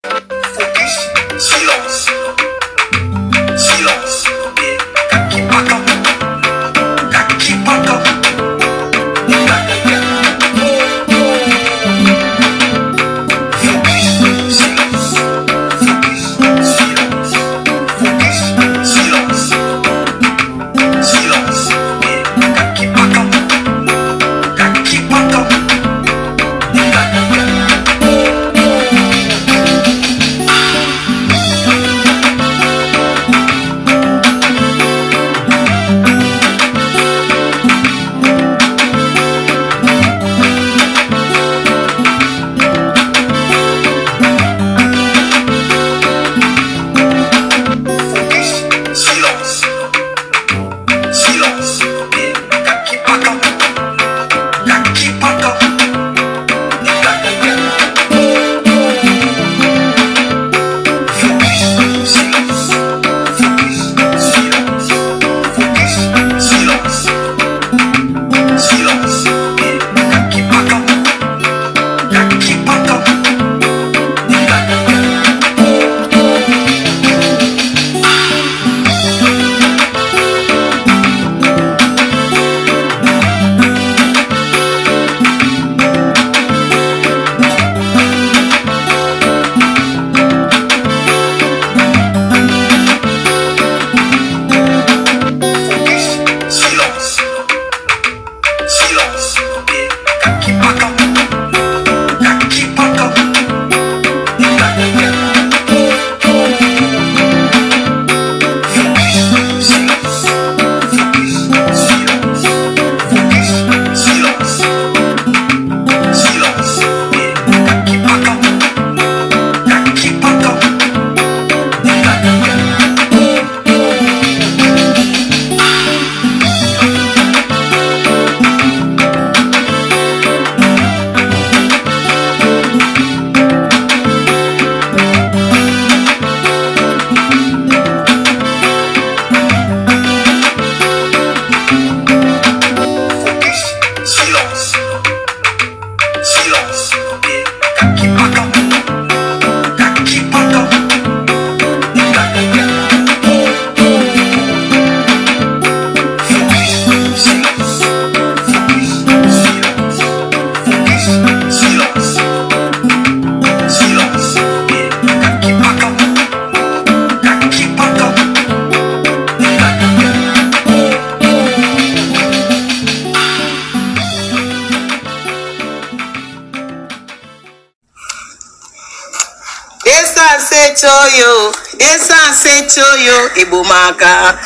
Choyo, essence choyo, ebomaka,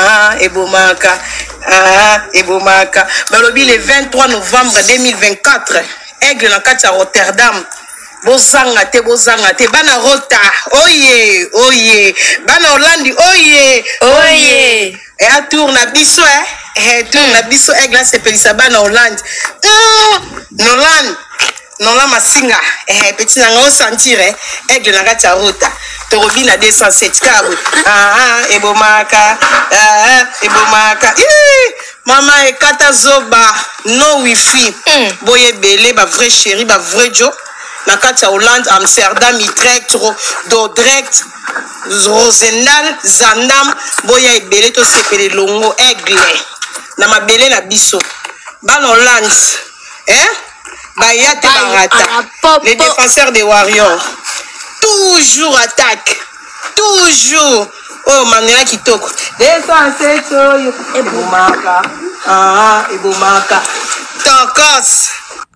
ebomaka, ebomaka. Balobi le 23 novembre 2024, Aigle na kati ya Rotterdam. Bozanga te, bana Rota, oye, oye, bana Hollande, oye, oye. Et à tour na biso, tour na biso, Aigle se pelisa bana Hollande. Nolan. Non la masinga petit nanga o sentir Aigle na kati ya Rota torobi na 207 kabu ebomaka ebomaka mama ekata zoba no wifi boye belé ba vrai chéri ba vrai jo na kati ya Hollande Amsterdam Utrecht Dordrecht Roosendaal Zaandam boye ebele to sepele longo Aigle na mabele na biso ban Hollande Bayate Barata, les défenseurs des Warriors. Toujours attaque. Toujours. Oh, Manela Kitoko. Descends, Ebomaka. Ebomaka. Tokos.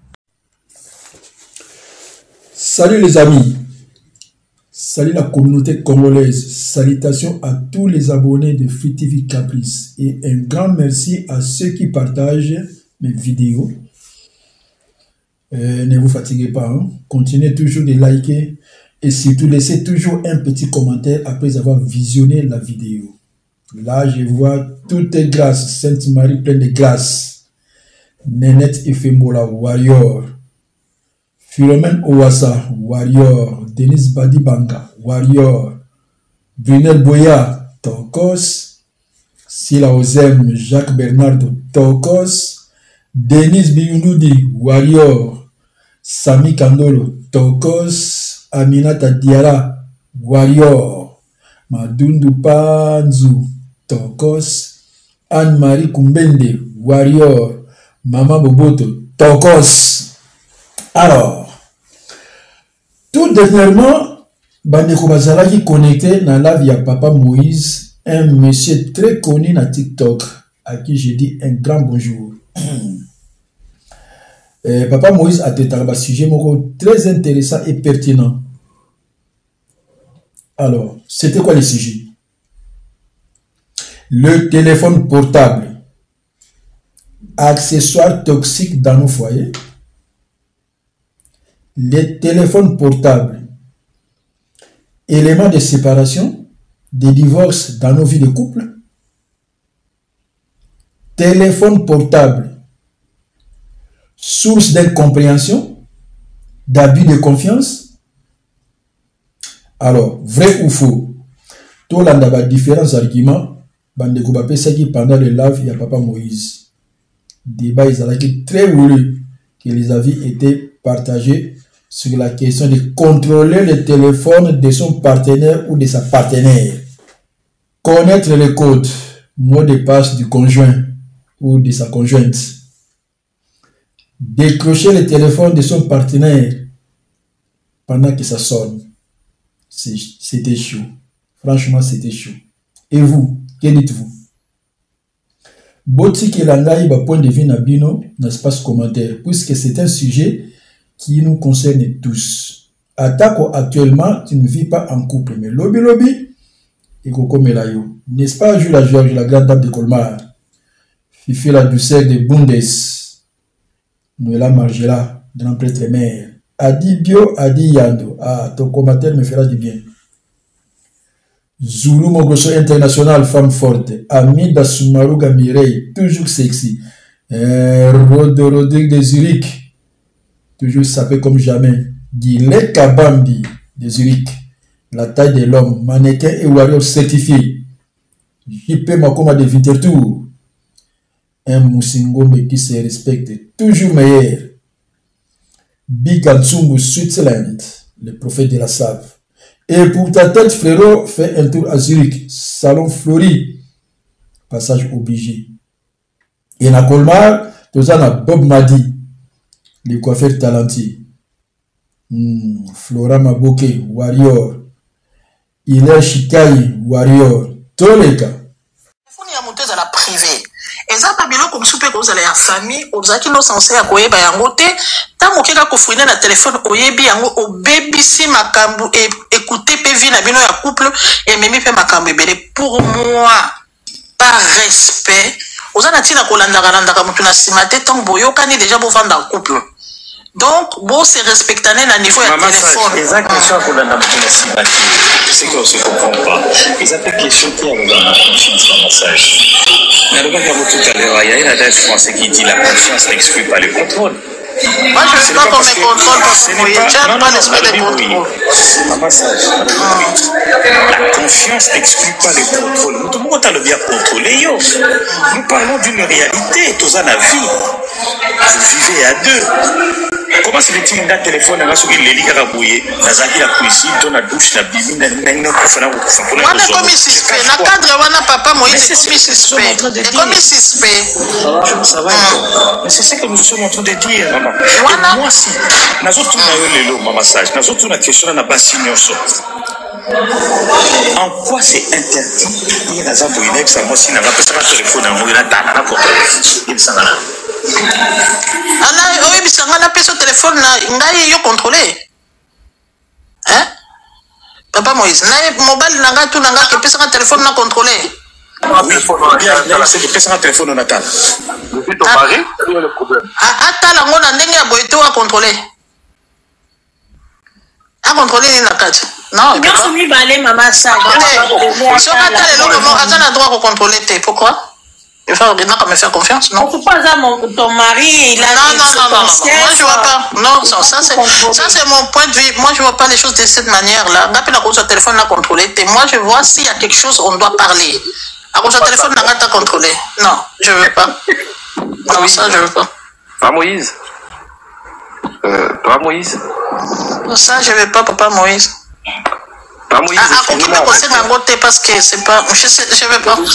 Salut les amis. Salut la communauté congolaise. Salutations à tous les abonnés de Free TV Caprice. Et un grand merci à ceux qui partagent mes vidéos. Ne vous fatiguez pas, hein? Continuez toujours de liker et surtout laissez toujours un petit commentaire après avoir visionné la vidéo. Là, je vois tout est grâce, Sainte Marie pleine de grâce. Nenette Efembola, Warrior. Philomène Owassa, Warrior. Denis Badibanga, Warrior. Brunel Boya, Tokos. Sila Ozem, Jacques Bernardo, Tokos. Denis Biyunudi, Warrior. Sami Kandolo, Tokos, Aminata Diara, Warrior. Madundu Panzu, Tokos. Anne-Marie Kumbende, Warrior. Maman Boboto, Tokos. Alors, tout dernièrement, Bandeko Bazalaki connecté dans la vie à Papa Moïse, un monsieur très connu dans TikTok, à qui j'ai dit un grand bonjour. Papa Moïse a traité un sujet très intéressant et pertinent. Alors, c'était quoi le sujet? Le téléphone portable, accessoire toxique dans nos foyers. Les téléphones portables, éléments de séparation, de divorce dans nos vies de couple. Téléphone portable, source d'incompréhension, d'abus de confiance. Alors, vrai ou faux? Tout le monde a différents arguments. Bandeko Bapesaki pendant le live, il y a Papa Moïse. Débat, ils ont très voulu que les avis étaient partagés sur la question de contrôler le téléphone de son partenaire ou de sa partenaire. Connaître le code, mot de passe du conjoint ou de sa conjointe. Décrocher le téléphone de son partenaire pendant que ça sonne. C'était chaud. Franchement, c'était chaud. Et vous, que dites-vous? Boti Kelangaï, point de vue Nabino, n'espace commentaire, puisque c'est un sujet qui nous concerne tous. Atako, actuellement, tu ne vis pas en couple, mais lobby, et Koko Melayo. N'est-ce pas, Jules la Georges, la grande dame de Colmar, Fifi la douceur de Bundes, Noëlla Margela, grand prêtre mère, Adi Bio, Adi Yando. Ah, ton commentaire me fera du bien. Zulu Mogoso International, femme forte. Amida Sumaruga Mireille, toujours sexy. Rodrigue de Zurich, toujours sapé comme jamais. Guillet Kabambi de Zurich, la taille de l'homme, mannequin et warrior certifié. JP Makoma de Winterthur, un Moussingombe qui se respecte, toujours meilleur. Big Anzungu, Switzerland, le prophète de la salve. Et pour ta tête, frérot, fais un tour à Zurich, Salon Flori, passage obligé. Et na Colmar, tu as Bob Madi, le coiffeur talentueux. Flora Maboke, Warrior. Ile Shikai, Warrior. Toleka. Téléphone ya moto ezala privé. Eza pa biloko biso mpe kozala ya famille, ozalaki no censé ya koyeba yango te. Ntango okeka kofouine na téléphone oyebi yango, obebisi makambo, écouter pe vie na bino ya couple, ememi pe makambo ebele. Pour moi, par respect, ozana tina kolandaka mutu na nsima te ntango boyokani déjà bovanda en couple. Donc, bon, c'est respecté à niveau de téléphone. Les questions qu'on a dans le c'est qu'on ne se comprend pas. Les questions qui ont dans la confiance en massage. Dans le cas tout à l'heure, il y a une adresse française qui dit la confiance n'exclut pas le contrôle. Moi, je ne veux pas qu'on me contrôle parce que j'aime pas l'esprit de contrôle. Un massage. La confiance n'exclut pas le contrôle. Tout le monde a le bien contrôlé. Nous parlons d'une réalité. Tous en la vie. Vous vivez à deux. Comment se fait-il que le téléphone a reçu les lits à bouiller, la cuisine, dans la douche, la bibine, comme suspect. La cadre, papa Moïse, c'est comme suspect. Comme suspect. Ça va. Mais c'est ce que nous sommes en train de dire, maman. Et moi, si, nous avons un massage, nous avons une question à la bassine. En quoi c'est interdit? Il y a des abonnés qui sont aussi dans le téléphone, dans le téléphone. Ana oyebi sanga na peso téléphone na ngai yo contrôler. Hein? Papa Moïse, na mobile na nga tout na nga ke peso na téléphone na contrôler. Bien, c'est que peso na téléphone na tala. Depuis ton mari, quel est le problème? Ata la ngona ndenge ya boyeto a contrôler. A contrôler ni na kati. Non, il faut lui baler maman ça. Si on attend les lots, on a droit de contrôler. Pourquoi? Il faut me faire confiance, non? Pourquoi ton mari, il a non, moi je vois pas. Non, ça c'est mon point de vue. Moi je vois pas les choses de cette manière-là. On appelle à cause du téléphone à contrôler. Moi je vois s'il y a quelque chose, on doit parler. À cause du téléphone, on a contrôler. Non, je veux pas. Non, ça je veux pas. Toi Moïse, Pour ça, je ne vais pas, Papa Moïse. Pas Moïse, parce que c'est pas. Je vais pas.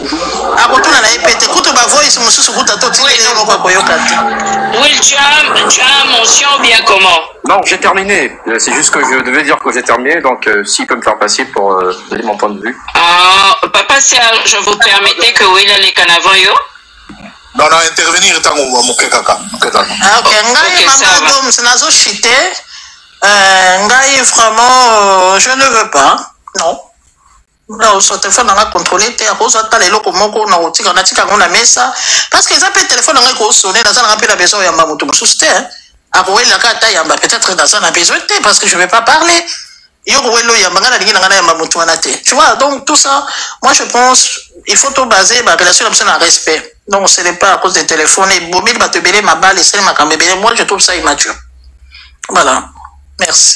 Oui, tu as mention bien comment? Non, j'ai terminé. C'est juste que je devais dire que j'ai terminé, donc s'il peut me faire passer pour donner mon point de vue. Papa Serge, je vous permettez que oui, là, les canavans, yo? Non, non, intervenir tant que mon kaka. Ok, ngai maman c'est nazo chité. Ngai vraiment je ne veux pas. Non. Là, sur téléphone on a contrôlé à cause de les locaux moko na otika na tika ngona mesa parce que ça peut téléphone on a ko sonner dans un rappel à besoin ya mamutu mususte hein. Après la carte ya peut-être dans un besoin parce que je vais pas parler. Yo ko welo ya mangana lingi ngana ya mamutu wanate. Tu vois donc tout ça moi je pense il faut tout baser ma relation comme ça en respect. Donc, ce n'est pas à cause des téléphones. Et Bobil va te béler ma balle et c'est ma camébélé. Moi, je trouve ça immature. Voilà. Merci.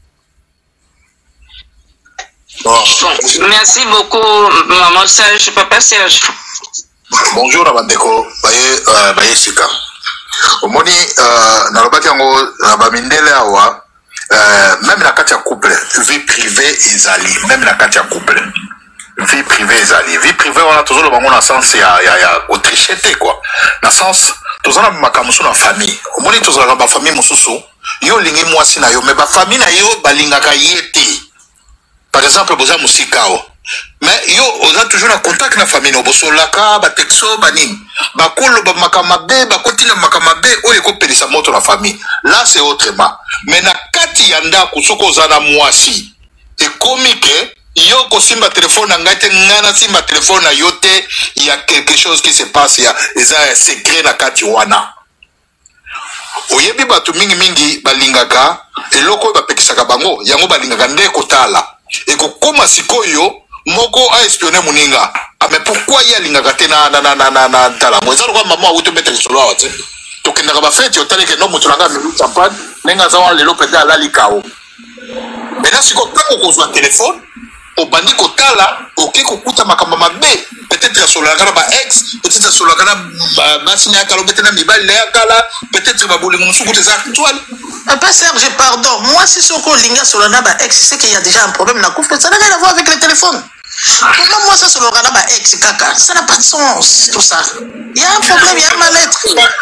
Bon. Merci beaucoup, Maman Serge, Papa Serge. Bonjour, Nabandeko. Baye Sika. Omoni, Nalobaki yango, Nabamindele awa, même la carte couple, vie privée et ali, même la carte couple. Vie privée ezali vie privée on a toujours le bango na sens ya autricheté quoi na sens tous on makambo na famille au moins tous on ba famille mususu yo lingi mwasi na yo mais ba famille na yo balingaka yete par exemple boza musikao mais yo on a toujours un contact na famille no bosolaka ba texto banini ba kolo ba makamabe ba kotina makamabe oyo ko pelisa moto na famille là c'est autrement mais na kati ya ndako soko zana mwasi et comique yo ko simba téléphone ngate ngana simba téléphone na yote il y a quelque chose qui se passe ya eza secret na kati wana oyebi batu mingi balingaka eloko ba pekisaka bango yango balingaka nde kotala et ko koma sikoyo moko a espionner muninga mais pourquoi ya lingaka te na tala mo ezalo kwa mama uto mettre sur la haute to kendaka ba fête otale ke no mutu nanga mi champagne nenga za wana lelo peta la likao maintenant siko tango ko zwa téléphone au bandi kotala oké kokuta makamba mabe peut-être sur la kana ba ex peut-être sur la kana ba sinya kalo betena mibali la kala peut-être ba boli musuku des actuels. Papa Serge pardon moi si soko linga sur la ba ex c'est qu'il y a déjà un problème na couple ça n'a rien à voir avec le téléphone. Comment moi ça sur le kana ba ex kaka ça n'a pas de sens tout ça. Il y a un problème il y a un mal-être.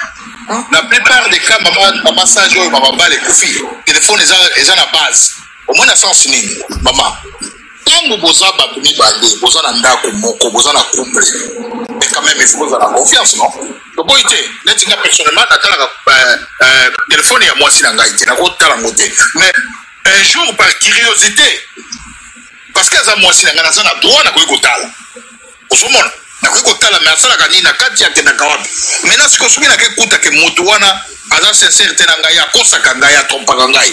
La plupart des cas maman sage ou maman ba les koufi téléphone les en à base au moins na sens nini maman tango boza bato mibale boza na ndako moko boza na couple mais quand même il faut boza la confiance non donc boy té neti nga personnellement natala téléphone ya moi si na ngai té na ko tala ngote mais un jour par curiosité parce que za moi si na nga na droit na ko ikotala osomona na ko ikotala mais asala kani na kati ya tena kawapi mais na siko subi na ke kuta ke mutu wana aza sincère té na ngai akosa ka ngai atrompaka ngai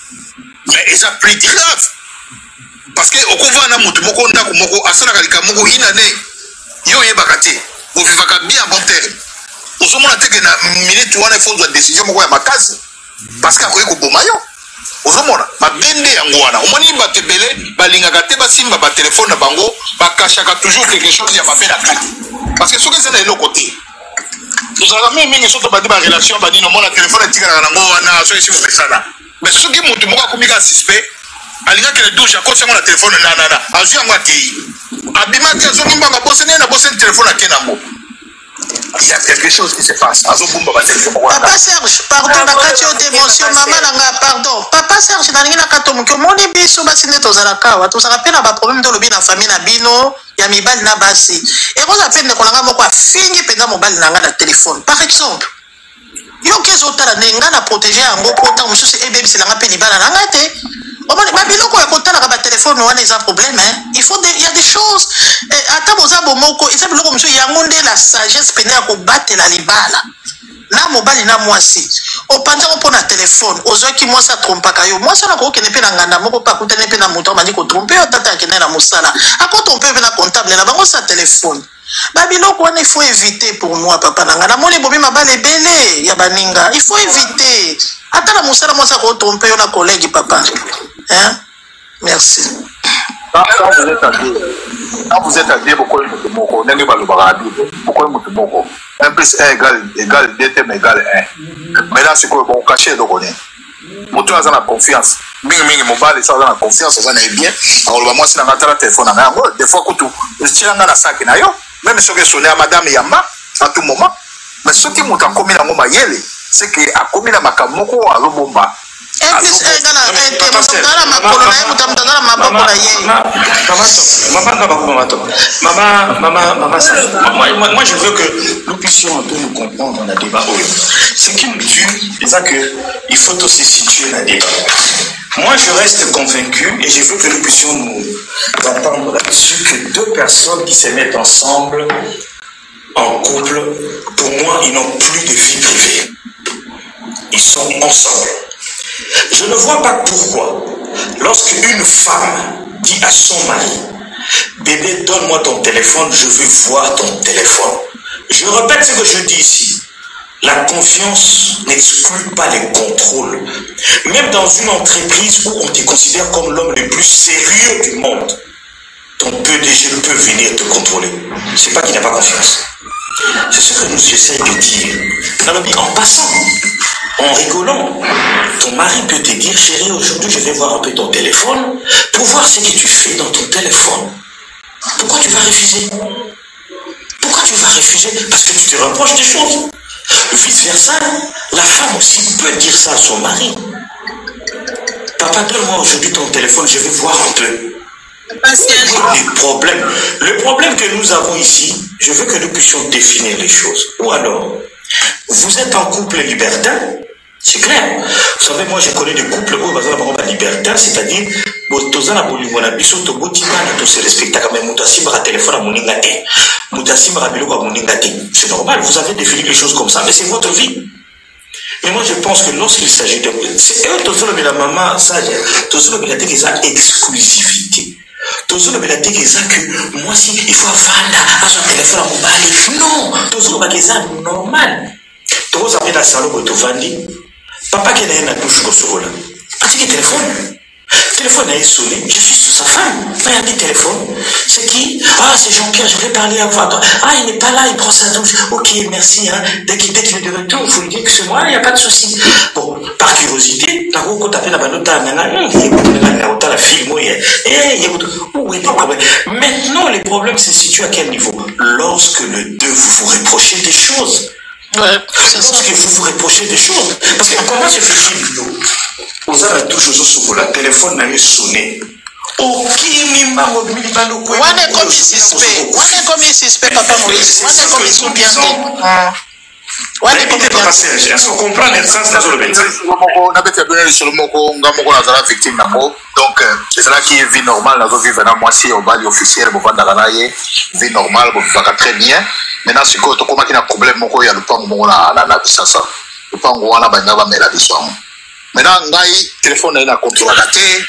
mais ça plus grave parce que au couvent na mutu moko ndako moko asana kalika moko inane yo yebaka te o vivaka bien bon terme osomona te que na minute wana il faut une décision moko ya makasi parce que akoyi koboma yo osomona mabende yango wana omoni bato ebele balingaka te basimba ba téléphone na bango bakashaka toujours quelque chose ya mabe na kati parce que soki eza na eloko te tozalaka mingi soki badi ba relation banini omona téléphone etikalaka nango wana soki esi bopesana mais soki mutu moko akomi ka suspect alinga que le douche à cause de la téléphone nanana azui yango akei abimaki azongi mbanga bosene na bosene téléphone ake nango il y a quelque chose qui se passe azobumba ba téléphone Papa Serge pardon na kati yo d'émotion maman nanga pardon Papa Serge na ningi na kato muki omoni biso basi nde tozalaka awa tozalaka mpe na baproblème to lobi na famille na bino ya mibali na basi ekoza mpe ndeko nanga moko afingi mpenza mobali nanga na téléphone par exemple yo kezotala ndenge nga na protege yango po ntango mosusu ebebiselanga mpe libala nanga te babiloko ya kotalaka batelefone wana eza problème il y a des choses ata boza bomoko eza biloko mosusu yango nde la sagesse pene ya kobatela libala na mobali na mwasi opanzako mpo na telefone ozwaki mwasi atrompaka yo mwasi wana kokokende mpe na nganda moko mpe akutani mpe na moto abandi kotrompe yo tata akende na mosala akotrompe mpe na comptable na bango sa telefone babiloko wana il faut éviter pour moi papa nanga namoni bomi mabale ebele ya baninga il faut éviter ata na mosala mwasi akotrompe yo na collègue papa hein merci. Quand vous êtes à dire pourquoi vous n'avez pas le paradis, pourquoi vous êtes beaucoup 1 plus 1 égale 2 thèmes égale 1. Maintenant, c'est quoi bon caché donc on est. moto aza na confiance mingi mobile so aza na confiance aza na bien alors moi si na ngata la téléphone na yango des fois kutu tiranga na sac na yo même soki sonner à madame Yamba à tout moment mais soki moto akomi na ngoma yele c'est que akomi na makamoko alobomba Moi je veux que nous puissions un peu nous comprendre dans le débat. Ce qui me tue, c'est qu'il faut aussi situer le débat. Moi je reste convaincu et je veux que nous puissions nous entendre là-dessus que deux personnes qui se mettent ensemble en couple, pour moi ils n'ont plus de vie privée. Ils sont ensemble. Je ne vois pas pourquoi, lorsqu'une femme dit à son mari, bébé, donne-moi ton téléphone, je veux voir ton téléphone. Je répète ce que je dis ici. La confiance n'exclut pas les contrôles. Même dans une entreprise où on te considère comme l'homme le plus sérieux du monde, ton PDG peut venir te contrôler. C'est pas qu'il n'a pas confiance. C'est ce que nous essayons de dire. En passant, en rigolant, ton mari peut te dire, chérie, aujourd'hui je vais voir un peu ton téléphone pour voir ce que tu fais dans ton téléphone. Pourquoi tu vas refuser? Pourquoi tu vas refuser? Parce que tu te reproches des choses. Vice versa, la femme aussi peut dire ça à son mari. Papa, donne-moi aujourd'hui ton téléphone, je vais voir un peu. Le problème que nous avons ici, je veux que nous puissions définir les choses. Ou alors, vous êtes en couple libertin, c'est clair. Vous savez, moi je connais des couples où ils ont la libertin, c'est-à-dire, c'est normal, vous avez défini les choses comme ça, mais c'est votre vie. Mais moi je pense que lorsqu'il s'agit de... C'est eux, tous les la maman, ça, tous les qui ont exclusivité. Tous les que moi si il faut vendre à son téléphone à mobile. Non, tous les qui ont normal. Tous les qui ont salon de vendre. Papa qui a une douche au là. As-tu un téléphone? Le téléphone a sonné, je suis sur sa femme. Il y a des téléphones. C'est qui? Ah, c'est Jean-Pierre, je vais parler à toi. Ah, il n'est pas là, il prend sa douche. Ok, merci. Hein. Dès qu'il est de retour, il faut lui dire que c'est moi, il n'y a pas de souci. Bon, par curiosité, quand on tape la banota, la film, maintenant, le problème se situe à quel niveau? Lorsque le deux, vous reprochez des choses. Ouais, lorsque vous vous reprochez des choses. Parce que comment se fait-il, nous? Vous avez touché sur le téléphone, n'a eu sonné. On est comme suspect, papa Moïse. On est comme ils sont bien. Est-ce qu'on comprend le sens de le donc, c'est cela qui est vie normale. Nous vivons dans moi si au bal officiel, vous vendez la vie normale, vous vivez très bien. Maintenant, si vous avez un problème, il y a le temps où on a la vie, ça. Le temps où on a la vie, maintenant, ngai téléphone est contrôle.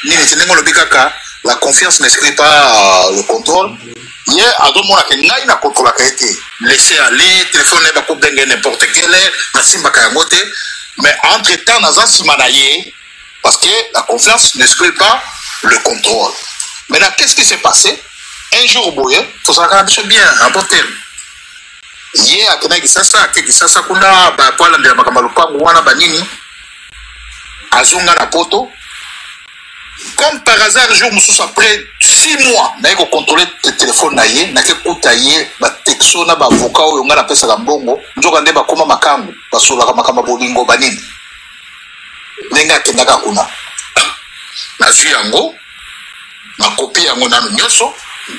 La confiance n'exclut pas le contrôle. Hier, à deux mois, ngai na contrôle a été laissé aller. Téléphone n'est pas pour dengue n'importe quelle heure. Na simba kayamote. Mais entre temps, na simanaye parce que la confiance n'exclut pas le contrôle. Maintenant, qu'est-ce qui s'est passé? Un jour, boye, faut ça quand même bien, un bon terme. Hier, à Kena Kisasa, kuna ba poala de makamalupa mwana banini. Azunga na poto. Comme par hasard, jour après 6 mois, n'a pas contrôlé le téléphone naïe, n'a pas écouté ba texto na ba avocat ou yonga na pesa la mbongo, njoka ndeba koma makambu, basola ka makamba bolingo banini. Nenga kendaka kuna. Na zui yango, na copie yango nanu nyoso.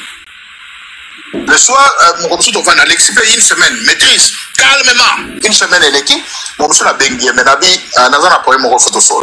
Le soir, mon monsieur on va aller expliquer une semaine, maîtrise calmement. Une semaine elle est qui? Mon monsieur la bengi mais nabi nazana pour mon photo sol.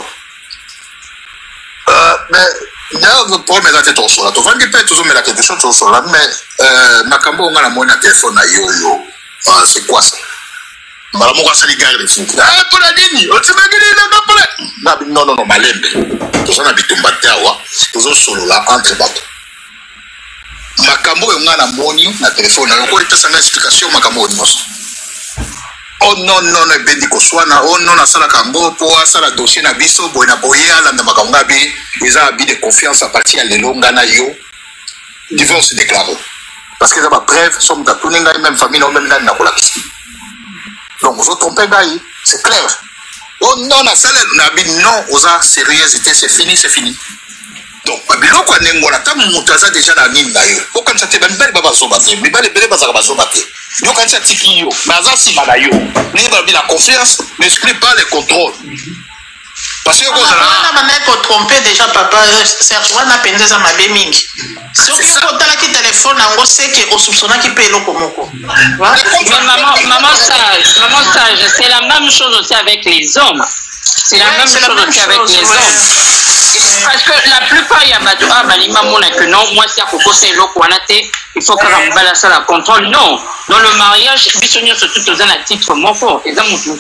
Mais il y a un problème là tête au sol. Tu vas dire peut-être toujours mais la quelque chose au sol mais makambo on a la monnaie téléphone na yo. C'est quoi ça? Malamu kwa sali gari de fou. Ah pour la ligne, on se met là non non malembe. Tu ça na bitumba tawa, toujours solo là entre bateau. Makambo yonga na moni na téléphone na ko ipesa na explication makambo nyonso. Oh non non non bendi ko swana oh non na sala kambo po sala dossier na biso boy na boya la na makambo bi ils ont habit de confiance à partir de longa na yo divorce déclaré parce que ça va preuve somme ta tuninga même famille non même na ko la kisi. Donc vous trompez gars, c'est clair. Oh non, na salle, non, osa sérieuxité, c'est fini. Donc, biloko ya ndenge wana ntango moto aza déjà na nini na yo okanisa te bamibali babazoba te mibali ebele bazaka bazoba te yo okanisa atiki yo mais aza nsima na yo ndenge balobi la confiance n'exclut pas le contrôle parce que wana bamai kotrompe déjà papa Serge wana mpenza eza mabe mingi soki okotalaki telefone yango seke osoupsonaki mpe eloko moko. Mais maman sage, c'est la même chose aussi avec les hommes. C'est la même chose aussi avec les hommes. Parce que la plupart, il y a que non, moi, c'est à Coco, c'est l'eau, il faut que la salle à contrôle. Non, dans le mariage, bisogno surtout dans un titre mon fort. Et dans mon titre,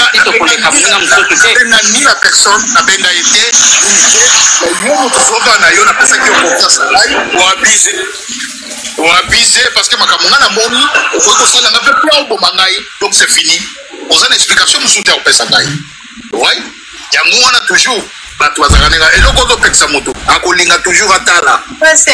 ni la personne n'a bien été, ou abusé parce que ma camarade a moni, au fait que ça n'a pas plein de mangaï, donc c'est fini. On a une explication, nous sommes au Pessangaï. Oui, il y a moins toujours. Et le côté peksa moto, akolinga toujours atala.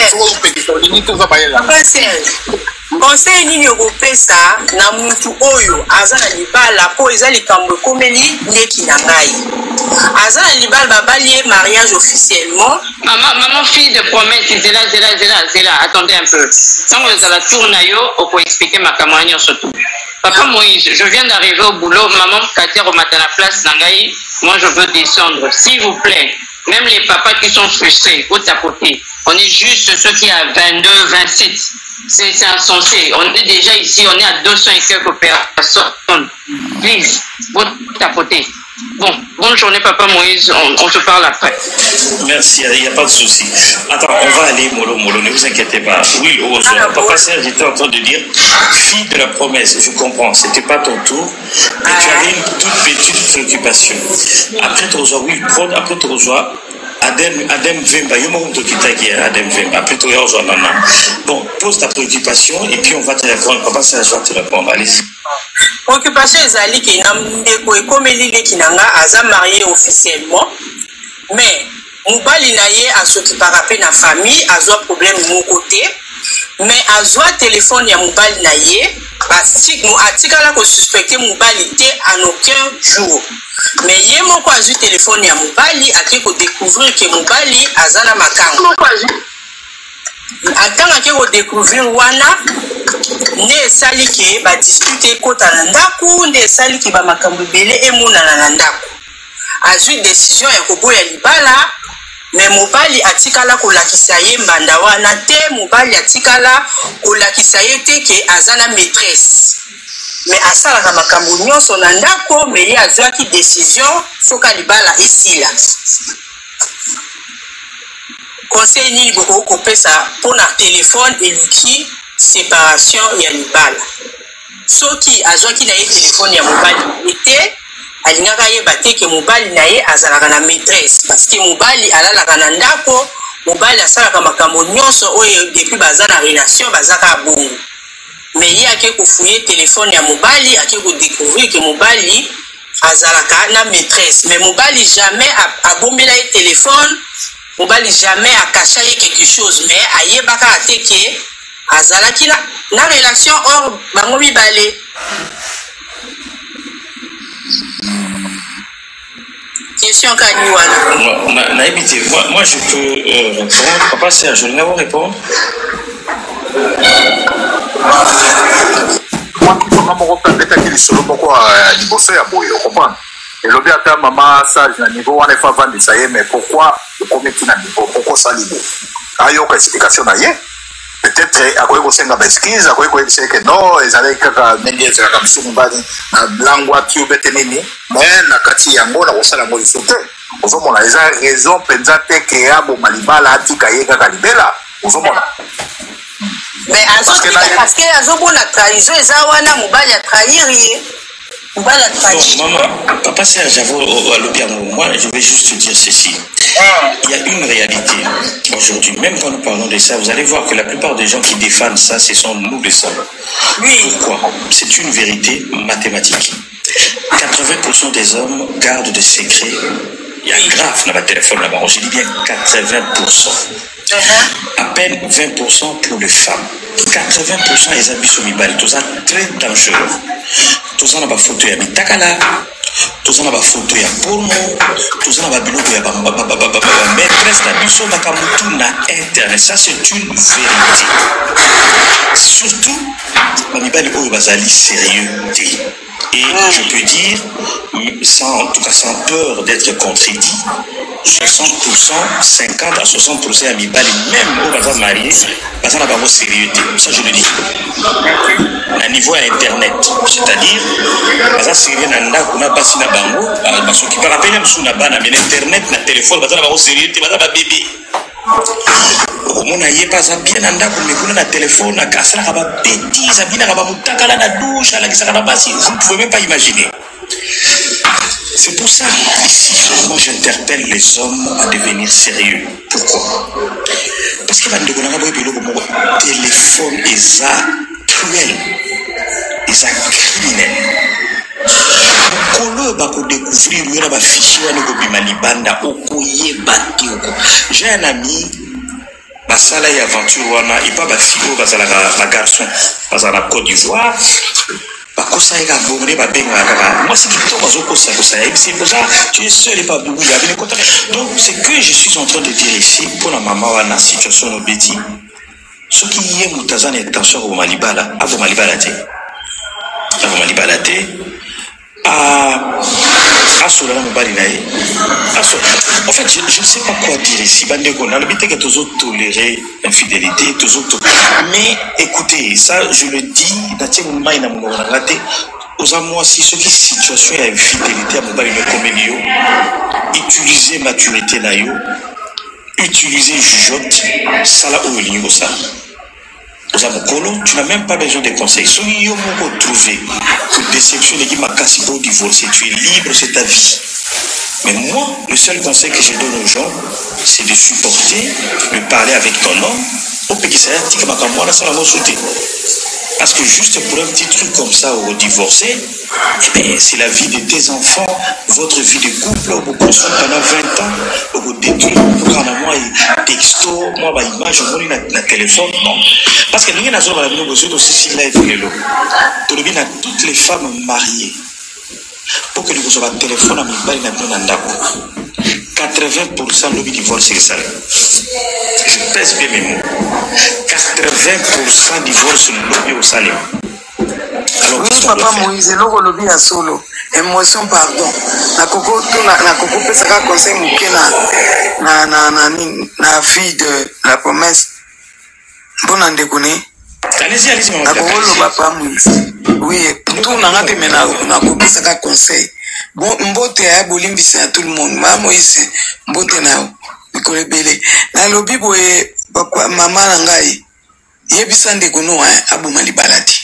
Conseil nini okopesa na mutu oyo aza na libala po eza likambo komeli ndeki na ngai. Aza na libala babali mariage officiellement. Maman fille de promesse, c'est là. Attendez un peu. Quand vous allez tourner on peut expliquer ma camarade surtout. Papa Moïse, je viens d'arriver au boulot. Maman Katia remonte à la place Nangaï. Moi, je veux descendre. S'il vous plaît, même les papas qui sont frustrés, au tapoter. On est juste ceux qui ont 22, 27. C'est insensé. On est déjà ici, on est à 200 et quelques personnes. Please, au tapoter. Bon, bonne journée, Papa Moïse. On se parle après. Merci, il n'y a pas de souci. Attends, on va aller mollo, ne vous inquiétez pas. Oui, Papa Serge était en train de dire fille de la promesse, je comprends, c'était pas ton tour, mais tu avais une toute petite préoccupation. Après, tu reçois Adem Vemba, Adem Vemba. Après, tu reçois Nana. Bon, pose ta préoccupation et puis on va te répondre. Papa Serge va te répondre. Allez-y. Occupation ezali ke na ndeko ekomeli leki nanga aza marié officiellement mais mobali na ye asokipaka pe na famille azwa problème moko te mais azwa téléphone ya mobali na ye atikala kosuspecte mobali te en aucun jour mais ye moko azwi téléphone ya mobali ake kodécouvrir ke mobali aza na makango atanga ake kodécouvrir wana nde esali ke badispute ekota na ndako nde esali ke bamakambo ebele emonana na ndako azwi décision ya koboya libala me mobali atikala kolakisa ye mbanda wana te mobali atikala kolakisa ye te ke aza na maîtresse me asalaka makambo nyonso na ndako me ye azwaki décision soka libala esila conseil nini boko kopesa mpona telefone eluki séparation ya libala soki azwaki na ye telefone ya mobali ete alingaka yeba te ke mobali na ye azalaka na maîtresse parce que mobali alalaka na ndako mobali asalaka makambo nyonso oyo depuis baza na relation bazaka bongo mais ye ake kofuye telefone ya mobali ake kodécouvrir ke mobali azalaka na maîtresse mais mobali jamais abombela ye téléphone mobali jamais akacha ye quelque chose mais ayebaka ate ke azalaki na relation or bango mibale. Question kani wana naibité moi je peux répondre. Papa Serge, je vais vous répondre. Moi moko pembetaki lisolo moko liboso ya boye okomprendre elobi ata mama Sage na niveau wana efa vandisa ye mais pourquoi okomeki na niveau pourquoi osali bo ayoka explication na ye peut-être akoki kosenga baexcuse akoki koyebisa ke non ezalaki kaka ndenge ezalaka biso mobali na blango ati obete nini mais na kati yango na kosala yango liso te ozomona eza raison mpenza te ke aboma libala atika ye kaka libela ozomona mais parce que azomona trahison eza wana mobali atrahir ye mobali atrahir. Maman, Papa Serge, moi je vais juste dire ceci. Il y a une réalité aujourd'hui, même quand nous parlons de ça, vous allez voir que la plupart des gens qui défendent ça, ce sont nous les hommes. Oui. Pourquoi? C'est une vérité mathématique. 80% des hommes gardent des secrets. Il y a grave dans ma téléphone là-bas, je dis bien 80%. À peine 20% pour les femmes. 80% des habits sont mibali. Tout ça très dangereux. Tout ça n'a pas photo. Il y a Takala. Tous on a photo ya porno, tous on a biloko ya maîtresse na biso bakamutu na internet. Ça c'est une vérité. Surtout, Mamibali Oyo Bazali sérieux. Et je peux dire, en tout cas sans peur d'être contredit, 60%, 50 à 60% à Mibali, même au Bazar marié, Bazar n'a pas sérieux. Ça je le dis. À niveau internet, c'est-à-dire, Bazar sérieux n'a pas passé na bango, parce qu'il peut rappeler même sous na bana, mais internet, na téléphone, Bazar n'a pas sérieux, Bazar n'a pas bébé. On a pas bien anda comme na téléphone na kasra ka ba bêtise abina ka ba mutakala na douche ala kisaka na basi, vous ne pouvez même pas imaginer. C'est pour ça ici vraiment j'interpelle les hommes à devenir sérieux. Pourquoi? Parce que bande kona ka boye biloko mo téléphone eza cruel, eza criminel. Kolo ba ko découvrir yona ba fichier wana ko bima libanda okoye bati oko. J'ai un ami basala ya aventure wana ipa ba fille bazala ba garçon bazala Côte d'Ivoire ba kosa eka bongre ba benga kaka moi c'est kitoko bazokosa kosa c'est pour ça tu es seul et pas beaucoup ya bien côté. Donc c'est que je suis en train de dire ici pour la maman wana situation no beti ce qui y est mutazana attention au malibala abo malibala te en fait, je ne sais pas quoi dire ici. On a l'habitude de tolérer l'infidélité, mais écoutez, ça, je le dis, aux amours, si ce qui est situation et infidélité à mobile comme utiliser maturité nayo, utiliser jugeote, ça là où il y a ça. Tu n'as même pas besoin de conseils. Si tu as trouvé une déception et que pour divorcer, tu es libre, c'est ta vie. Mais moi, le seul conseil que je donne aux gens, c'est de supporter, de parler avec ton homme, parce que juste pour un petit truc comme ça, au divorcer, c'est la vie de tes enfants, votre vie de couple, vous construisez pendant 20 ans, vous détruisez, vous prenez moi texto, moi bah image, vous prenez la téléphone, non. Parce que nous, nous avons besoin aussi si là, toutes les femmes mariées, pour que nous ayons un téléphone à mi bali na bien ndako. 80% de divorce c'est ça. Je pèse bien mes mots. 80% divorce lobby au salaire. Alors oui, papa Moïse, loko lobby à solo. Émotion pardon. Na koko pesa ka conseil muke na fille de la promesse. Bon en déconner. Allez-y, maman. Na koko papa Moïse. Oui, tout na ngate mena na ko pesa ka conseil. Bon mbote ya bolimbisa tout le monde. Maman Moïse, mbote na mikole bele. Na lobby boye papa mama na ngai. Yebisa ndekono abuma libalati.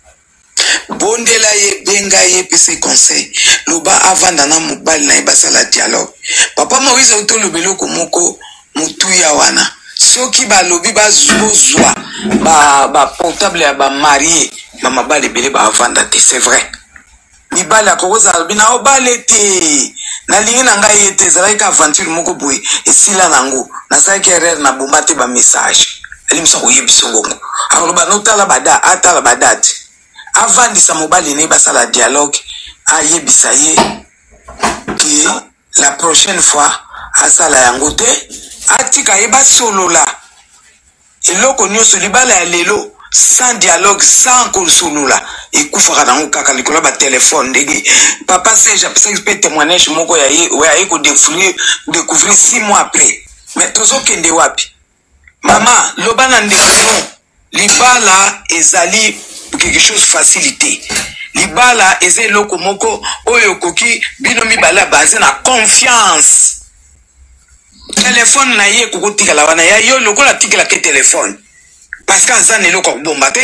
Bondela ye benga ye pese conseil. Loba avanda na mobali na ibasala dialogue. Papa Moïse auto lobelo komoko mutuya wana. Soki ba lobi ba zozwa ba portable ya ba marié mama bale bele ba avanda te, c'est vrai. Mibala koza bina obalete. Na lingi na ngai ete zala ka aventure moko boye esila nango. Na sa kerere na bombate ba message. Ali mso oyebiso ngongo. Aloba notala bada atala badate. Avandisa mobali ne basala dialogue ayebisa ye que la prochaine fois asala yango te atika yeba solola eloko nyonso libala ya lelo sans dialogue sans kosolola ekufaka nango kaka likola ba téléphone ndenge papa Serge apesa pe témoignage moko ya ye ko découvrir 6 mois après mais tozokende wapi mama lobana ndeko libala ezali quelque chose facilité. Libala eze loko moko oyo koki bino mibala basé na confiance. Téléphone na ye koko tikala wana ya yo lokola tikala ke téléphone. Parce que azane loko bomba te.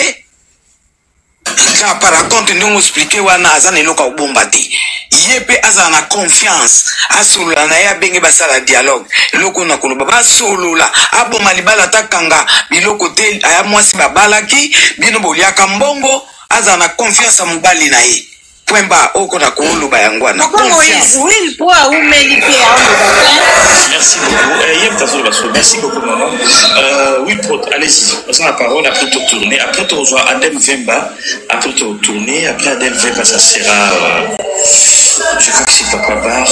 Quand par contre nous expliquer wana azane loko bomba te. Yepe azana confiance. Asolula na ya benge basala dialogue. Loko na koloba ba solula aboma libala takanga biloko te aya mwasi babalaki bino boliaka mbongo azana confiance mobali na ye. Pwemba oko na koloba yangwana. Confiance. Oui, pour umeli pe merci beaucoup. Merci beaucoup maman. Oui, allez-y. Passons la parole après tout tourner. Après tout Adem Vemba, après tout tourner, après Adem Vemba ça sera Je crois que c'est Papa Bart.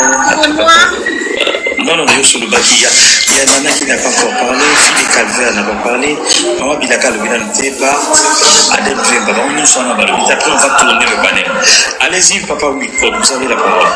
Non, d'ailleurs, sur le bac, il y a Nana qui n'a pas encore parlé, Philippe Calvaire n'a pas parlé, Maman Bilaka, le binalité, Bart, Adèle Vemba, nous sommes là-bas, après on va tourner le panel. Allez-y, Papa Whitford, vous avez la parole.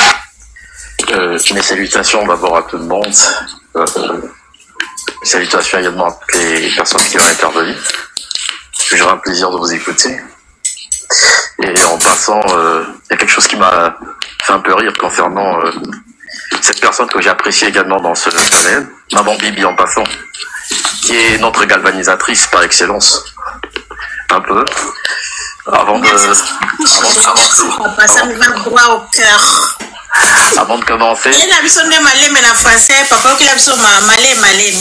Mes salutations d'abord à tout le monde. Salutations également à toutes les personnes qui ont intervenu. C'est toujours un plaisir de vous écouter. Et en passant, il y a quelque chose qui m'a fait un peu rire concernant cette personne que j'ai appréciée également dans ce panel, Maman Bibi en passant, qui est notre galvanisatrice par excellence. Un peu. Avant de droit au cœur. Avant de commencer. Il a besoin de malem en français, papa qui a besoin de malem.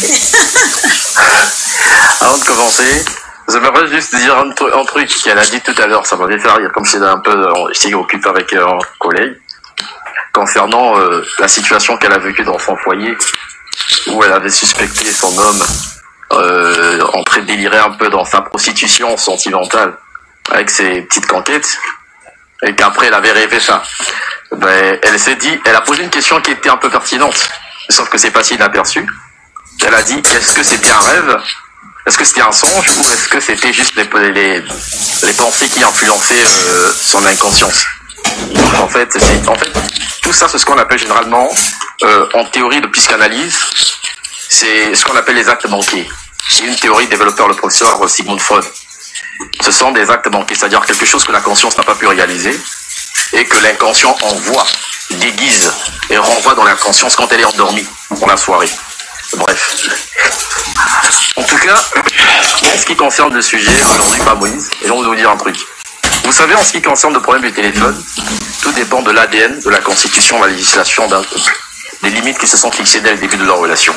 Avant de commencer, j'aimerais juste dire un truc qu'elle a dit tout à l'heure, ça m'avait fait rire, comme j'étais occupé avec un collègue, concernant la situation qu'elle a vécue dans son foyer, où elle avait suspecté son homme en train de délirer un peu dans sa prostitution sentimentale, avec ses petites conquêtes, et qu'après elle avait rêvé ça. Ben, elle a posé une question qui était un peu pertinente, sauf que c'est passé inaperçu. Elle a dit, est-ce que c'était un rêve? Est-ce que c'était un songe? Ou est-ce que c'était juste les pensées qui influençaient son inconscience? Donc en fait, tout ça, c'est ce qu'on appelle généralement, en théorie de psychanalyse, c'est ce qu'on appelle les actes manqués. C'est une théorie développée par le professeur Sigmund Freud. Ce sont des actes manqués, c'est-à-dire quelque chose que la conscience n'a pas pu réaliser, et que l'inconscient envoie, déguise et renvoie dans l'inconscience quand elle est endormie pour la soirée. Bref. En tout cas, en ce qui concerne le sujet, aujourd'hui pas Moïse, et je vais vous dire un truc. Vous savez, en ce qui concerne le problème du téléphone, tout dépend de l'ADN, de la constitution, de la législation d'un couple, des limites qui se sont fixées dès le début de leur relation.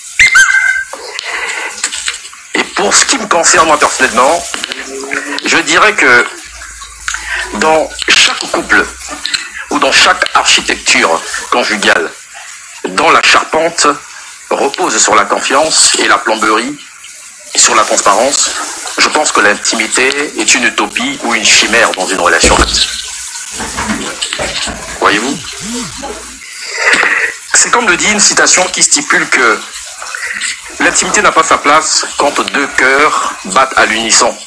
Et pour ce qui me concerne moi personnellement, je dirais que dans chaque couple ou dans chaque architecture conjugale, dont la charpente repose sur la confiance et la plomberie et sur la transparence, je pense que l'intimité est une utopie ou une chimère dans une relation. Voyez-vous? C'est comme le dit une citation qui stipule que l'intimité n'a pas sa place quand deux cœurs battent à l'unisson.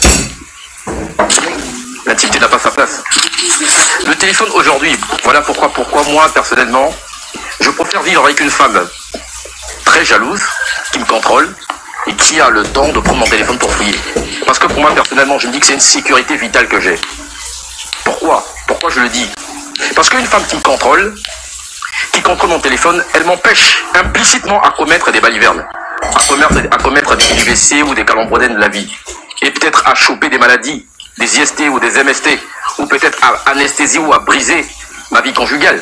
L'intimité n'a pas sa place. Le téléphone aujourd'hui, voilà pourquoi moi, personnellement, je préfère vivre avec une femme très jalouse, qui me contrôle, et qui a le temps de prendre mon téléphone pour fouiller. Parce que pour moi, personnellement, je me dis que c'est une sécurité vitale que j'ai. Pourquoi je le dis? Parce qu'une femme qui me contrôle, qui contrôle mon téléphone, elle m'empêche implicitement à commettre des balivernes, à commettre des UVC ou des calembrodènes de la vie, et peut-être à choper des maladies, des IST ou des MST, ou peut-être à anesthésier ou à briser ma vie conjugale.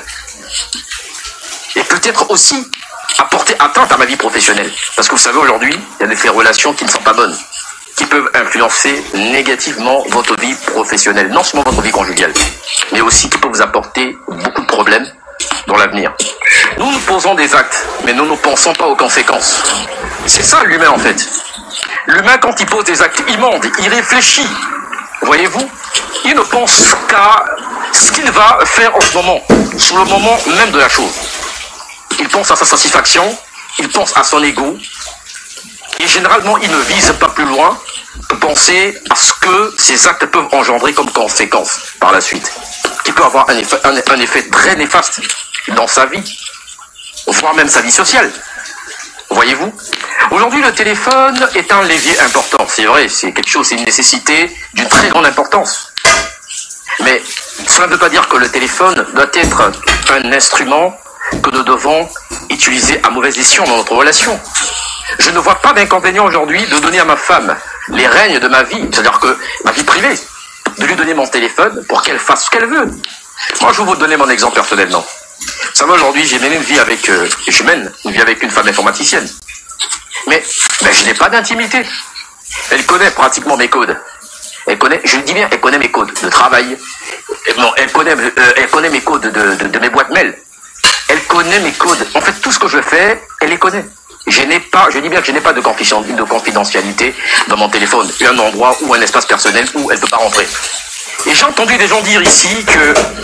Et peut-être aussi à porter atteinte à ma vie professionnelle. Parce que vous savez, aujourd'hui, il y a des relations qui ne sont pas bonnes, qui peuvent influencer négativement votre vie professionnelle, non seulement votre vie conjugale, mais aussi qui peuvent vous apporter beaucoup de problèmes dans l'avenir. Nous posons des actes, mais nous ne pensons pas aux conséquences. C'est ça l'humain en fait. L'humain, quand il pose des actes, il monde, il réfléchit. Voyez-vous, il ne pense qu'à ce qu'il va faire en ce moment, sur le moment même de la chose. Il pense à sa satisfaction, il pense à son ego, et généralement il ne vise pas plus loin que penser à ce que ces actes peuvent engendrer comme conséquence par la suite, qui peut avoir un effet très néfaste dans sa vie, voire même sa vie sociale. Voyez-vous, aujourd'hui le téléphone est un levier important, c'est vrai, c'est quelque chose, c'est une nécessité d'une très grande importance. Mais cela ne veut pas dire que le téléphone doit être un instrument que nous devons utiliser à mauvais escient dans notre relation. Je ne vois pas d'inconvénient aujourd'hui de donner à ma femme les règnes de ma vie, c'est-à-dire que ma vie privée, de lui donner mon téléphone pour qu'elle fasse ce qu'elle veut. Moi, je vais vous donner mon exemple personnellement. Vous savez, aujourd'hui, je mène une vie avec une femme informaticienne. Mais je n'ai pas d'intimité. Elle connaît pratiquement mes codes. Elle connaît mes codes de travail. Non, elle connaît mes codes de mes boîtes mail. Elle connaît mes codes. En fait, tout ce que je fais, elle les connaît. Je dis bien que je n'ai pas de confidentialité dans mon téléphone. Il y a un endroit ou un espace personnel où elle ne peut pas rentrer. Et j'ai entendu des gens dire ici que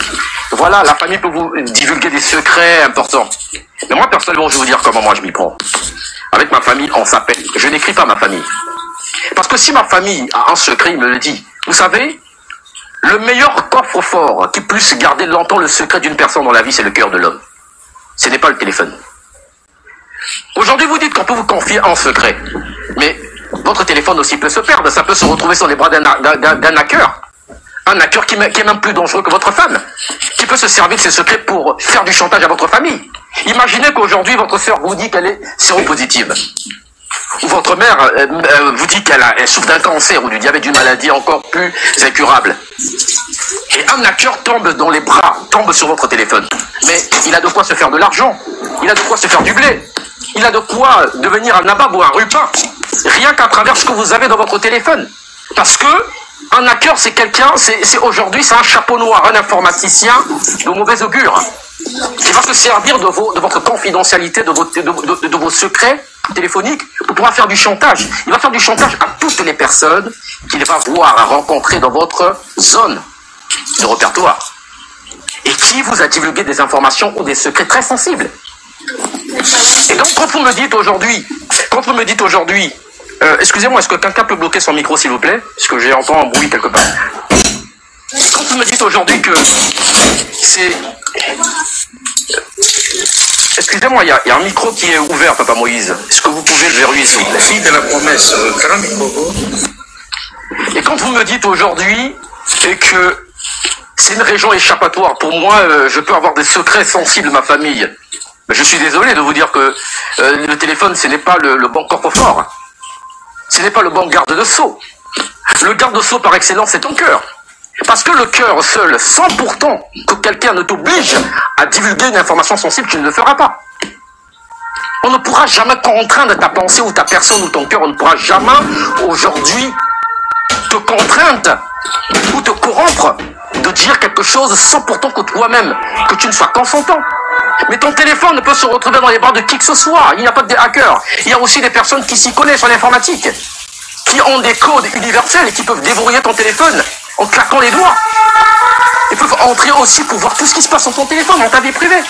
Voilà, la famille peut vous divulguer des secrets importants. Mais moi, personnellement, je vais vous dire comment moi je m'y prends. Avec ma famille, on s'appelle. Je n'écris pas ma famille. Parce que si ma famille a un secret, il me le dit. Vous savez, le meilleur coffre-fort qui puisse garder longtemps le secret d'une personne dans la vie, c'est le cœur de l'homme. Ce n'est pas le téléphone. Aujourd'hui, vous dites qu'on peut vous confier un secret. Mais votre téléphone aussi peut se perdre. Ça peut se retrouver sur les bras d'un hacker. Un hacker qui est même plus dangereux que votre femme. Qui peut se servir de ses secrets pour faire du chantage à votre famille. Imaginez qu'aujourd'hui, votre sœur vous dit qu'elle est séropositive. Ou votre mère vous dit qu'elle souffre d'un cancer ou du diabète, d'une maladie encore plus incurable. Et un hacker tombe dans les bras, tombe sur votre téléphone. Mais il a de quoi se faire de l'argent. Il a de quoi se faire du blé. Il a de quoi devenir un nabab ou un rupin. Rien qu'à travers ce que vous avez dans votre téléphone. Parce que un hacker, c'est quelqu'un, aujourd'hui, c'est un chapeau noir, un informaticien de mauvais augure. Qui va se servir de votre confidentialité, de vos secrets téléphoniques pour pouvoir faire du chantage. Il va faire du chantage à toutes les personnes qu'il va voir, à rencontrer dans votre zone de répertoire. Et qui vous a divulgué des informations ou des secrets très sensibles. Et donc, quand vous me dites aujourd'hui, excusez-moi, est-ce que quelqu'un peut bloquer son micro, s'il vous plaît? Parce que j'entends un bruit quelque part. Quand vous me dites aujourd'hui que c'est... Excusez-moi, il y a un micro qui est ouvert, Papa Moïse. Est-ce que vous pouvez le verrouiller, s'il vous plaît? Fille de la promesse, grand micro. Et quand vous me dites aujourd'hui que c'est une région échappatoire, pour moi, je peux avoir des secrets sensibles de ma famille. Je suis désolé de vous dire que le téléphone, ce n'est pas le bon coffre-fort. Ce n'est pas le bon garde de sceau. Le garde de sceau par excellence, c'est ton cœur. Parce que le cœur seul, sans pourtant que quelqu'un ne t'oblige à divulguer une information sensible, tu ne le feras pas. On ne pourra jamais contraindre ta pensée ou ta personne ou ton cœur. On ne pourra jamais aujourd'hui te contraindre ou te corrompre de dire quelque chose sans pourtant que toi-même, que tu ne sois consentant. Mais ton téléphone peut se retrouver dans les bras de qui que ce soit. Il n'y a pas que des hackers. Il y a aussi des personnes qui s'y connaissent en informatique, qui ont des codes universels et qui peuvent déverrouiller ton téléphone en claquant les doigts. Ils peuvent entrer aussi pour voir tout ce qui se passe sur ton téléphone, dans ta vie privée.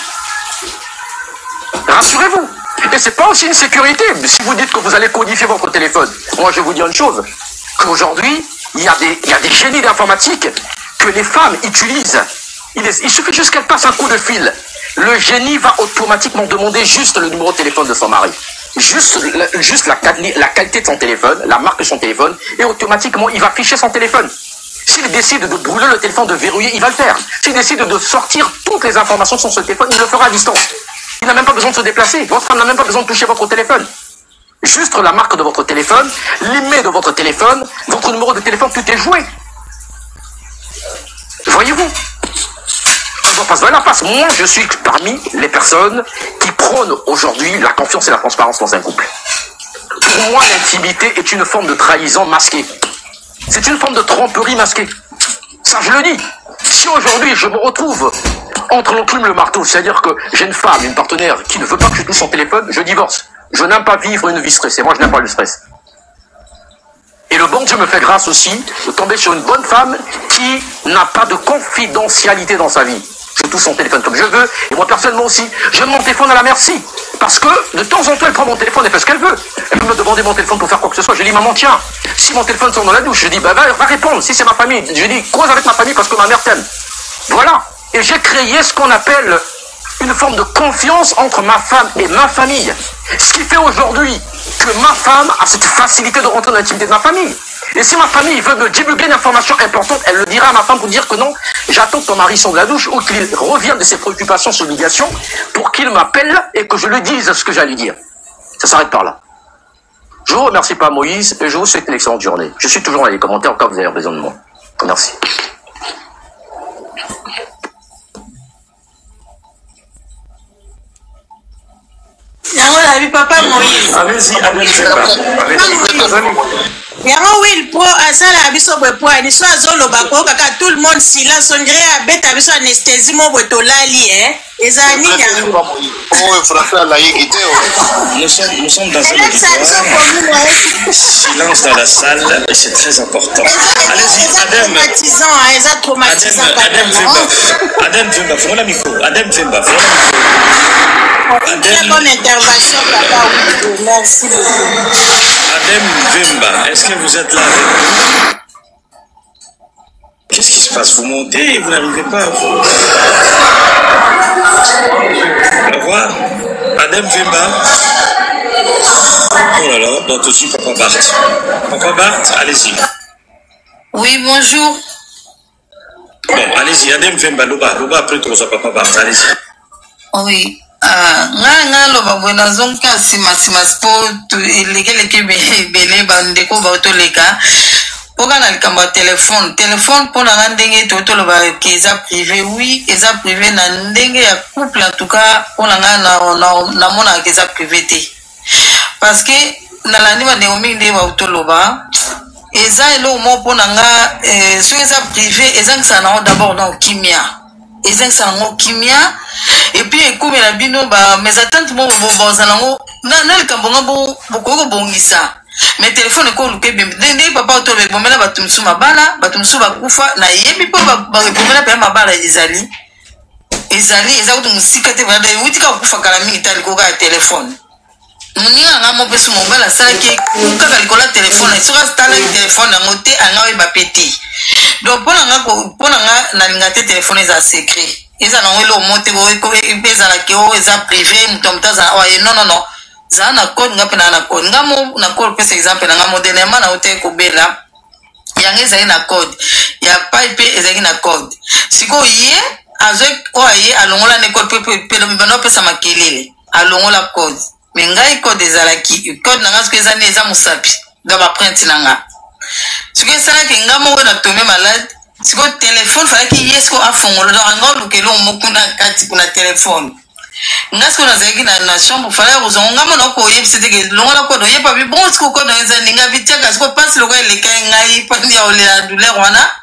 Rassurez-vous. Et c'est pas aussi une sécurité. Si vous dites que vous allez codifier votre téléphone, moi je vais vous dire une chose, qu'aujourd'hui, il y a des génies d'informatique que les femmes utilisent. Il suffit juste qu'elles passent un coup de fil. Le génie va automatiquement demander juste le numéro de téléphone de son mari. Juste la qualité de son téléphone, la marque de son téléphone, et automatiquement, il va afficher son téléphone. S'il décide de brûler le téléphone, de verrouiller, il va le faire. S'il décide de sortir toutes les informations sur ce téléphone, il le fera à distance. Il n'a même pas besoin de se déplacer. Votre femme n'a même pas besoin de toucher votre téléphone. Juste la marque de votre téléphone, l'email de votre téléphone, votre numéro de téléphone, tout est joué. Voyez-vous? On doit pas se voir la face. Moi, je suis parmi les personnes qui prônent aujourd'hui la confiance et la transparence dans un couple. Pour moi, l'intimité est une forme de trahison masquée. C'est une forme de tromperie masquée. Ça, je le dis. Si aujourd'hui, je me retrouve entre l'enclume et le marteau, c'est-à-dire que j'ai une femme, une partenaire qui ne veut pas que je touche son téléphone, je divorce. Je n'aime pas vivre une vie stressée. Moi, je n'aime pas le stress. Et le bon Dieu me fait grâce aussi de tomber sur une bonne femme qui n'a pas de confidentialité dans sa vie. Je touche son téléphone comme je veux, et moi personnellement aussi, je donne mon téléphone à la merci. Parce que de temps en temps, elle prend mon téléphone et fait ce qu'elle veut. Elle peut me demander mon téléphone pour faire quoi que ce soit. Je dis, maman, tiens, si mon téléphone sort dans la douche, je dis, bah, va répondre. Si c'est ma famille, je dis, cause avec ma famille parce que ma mère t'aime. Voilà. Et j'ai créé ce qu'on appelle une forme de confiance entre ma femme et ma famille. Ce qui fait aujourd'hui que ma femme a cette facilité de rentrer dans l'intimité de ma famille. Et si ma famille veut me divulguer une information importante, elle le dira à ma femme pour dire que non, j'attends que ton mari sorte de la douche ou qu'il revienne de ses préoccupations, ses obligations, pour qu'il m'appelle et que je lui dise ce que j'ai à lui dire. Ça s'arrête par là. Je vous remercie pas, Moïse, et je vous souhaite une excellente journée. Je suis toujours dans les commentaires quand vous avez besoin de moi. Merci. Papa Moïse. Allez-y. Yango Will Pro asala biso bwe po ani so azoloba ko kaka tout le monde silence on dirait abeta biso anesthésie mo bwe tolali eza nini yango oh français la yekite nous sommes dans un auditoire Silence dans la salle, et c'est très important. Allez-y, Adem. Adem Vemba, voilà le micro. Adem Vemba, voilà le micro. Très bonne intervention, papa. Merci beaucoup. Adem Vemba, est-ce que vous êtes là avec nous? Qu'est-ce qui se passe? Vous montez et vous n'arrivez pas à vous. Au revoir. Adem Vemba. Oh là là, donc aussi Papa Bart. Papa Bart, allez-y. Oui, bonjour. Bon, allez-y, Adem Vemba, Loba après tout ça, Papa Bart, allez-y. Oui. Nga loba bwana zonka sima sport leke bele bandeko bautoleka poka na likambo ya telefone mpona nga ndenge totoloba ke eza privé. Oui, eza privé na ndenge ya couple en tout cas mpona nga namonaka eza privé te parce que nalandi bandeko mingi nde bautoloba eza eloko moko mpona nga soki eza privé ezangisaka nango d'abord na okimia ezangisaka nango kimia et puis ekomela bino mes attentes mo bozala nango na likambo nga bokoki kobongisa mais telefone ekoluka nde papa otoloba ebomela bato mosusu mabala bato mosusu bakufa nayebi mpo ebomela mpe mabala ezali eza kuti mosika te euti kaka kokufa kala mingi ta likoka ya telefone moninga nga mo mpeso mobala asalaki kaka likolo ya telefone soki atalaki telefone yango te anga oyeba pe te donc mpona nga nalinga te telefone eza secret eza nango eloko mo te mpe ezalaki oyo eza privé moto moto azala oye non zala na code nga mpe naa na code nga mo na code pesa exemple na nga modernement na oteki kobela yango ezali na code ya pai mpe ezalaki na code sikoyo ye azwi oyo ye alongola ne code mpe bana opesa makelele alongola code me ngai code ezalaki code na nga soki eza ne eza mosapi ga baprinte na nga soki esalaki nga moko na tome malade sikoyo telefone falaki ye sikoyo afongola donc anga oluka eloko moko na kati kuna telefone nga sikoyo nazalaki na chambre falaki kozongo nga mona okoyebisa teke longola kode oyepa bi bon sikoyo kode eza ninga bitiaka sikoyo mpasi loko elekai ngai mpasi ya olela douleur wana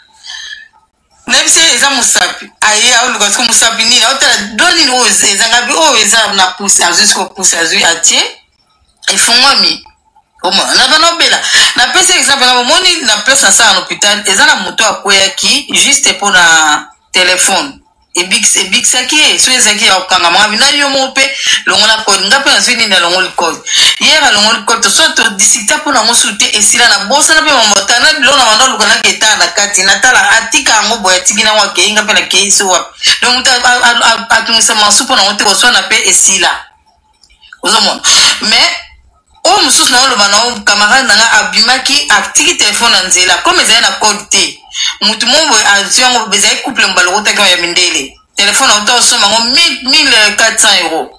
nayebisi eza mosapi aye aoluka sikoyo mosapi nini aotala do nini oyo ezanga bi oyo eza na pousse azwi sikoyo pousse azwi atie efongwami omona na bana obela napesi exemple na bomoni na place na sala na hôpital eza na moto akweyaki juste mpo na telefone ebikisaki ye so ezalaki ya kokangama bina yo moko mpe longola code nga mpe nazwi nini alongoli code yere alongoli code toso todisikta mpo nango su te esila na bosana mpe mamota na bilo na banda olukanaki etala na kati natala atika yango boye atiki nango akei nga mpe nakei so wapi donc moto atungisa masu mpo nango te koswana mpe esila ozomona mais oyo mosusu na oloba na oyo camarade nanga abimaki atiki telefone na nzela comme ezali na code te mutu mo azwi yango ezali couple mbala okotaki ya mindele telefone auta osomba yango 1400 euros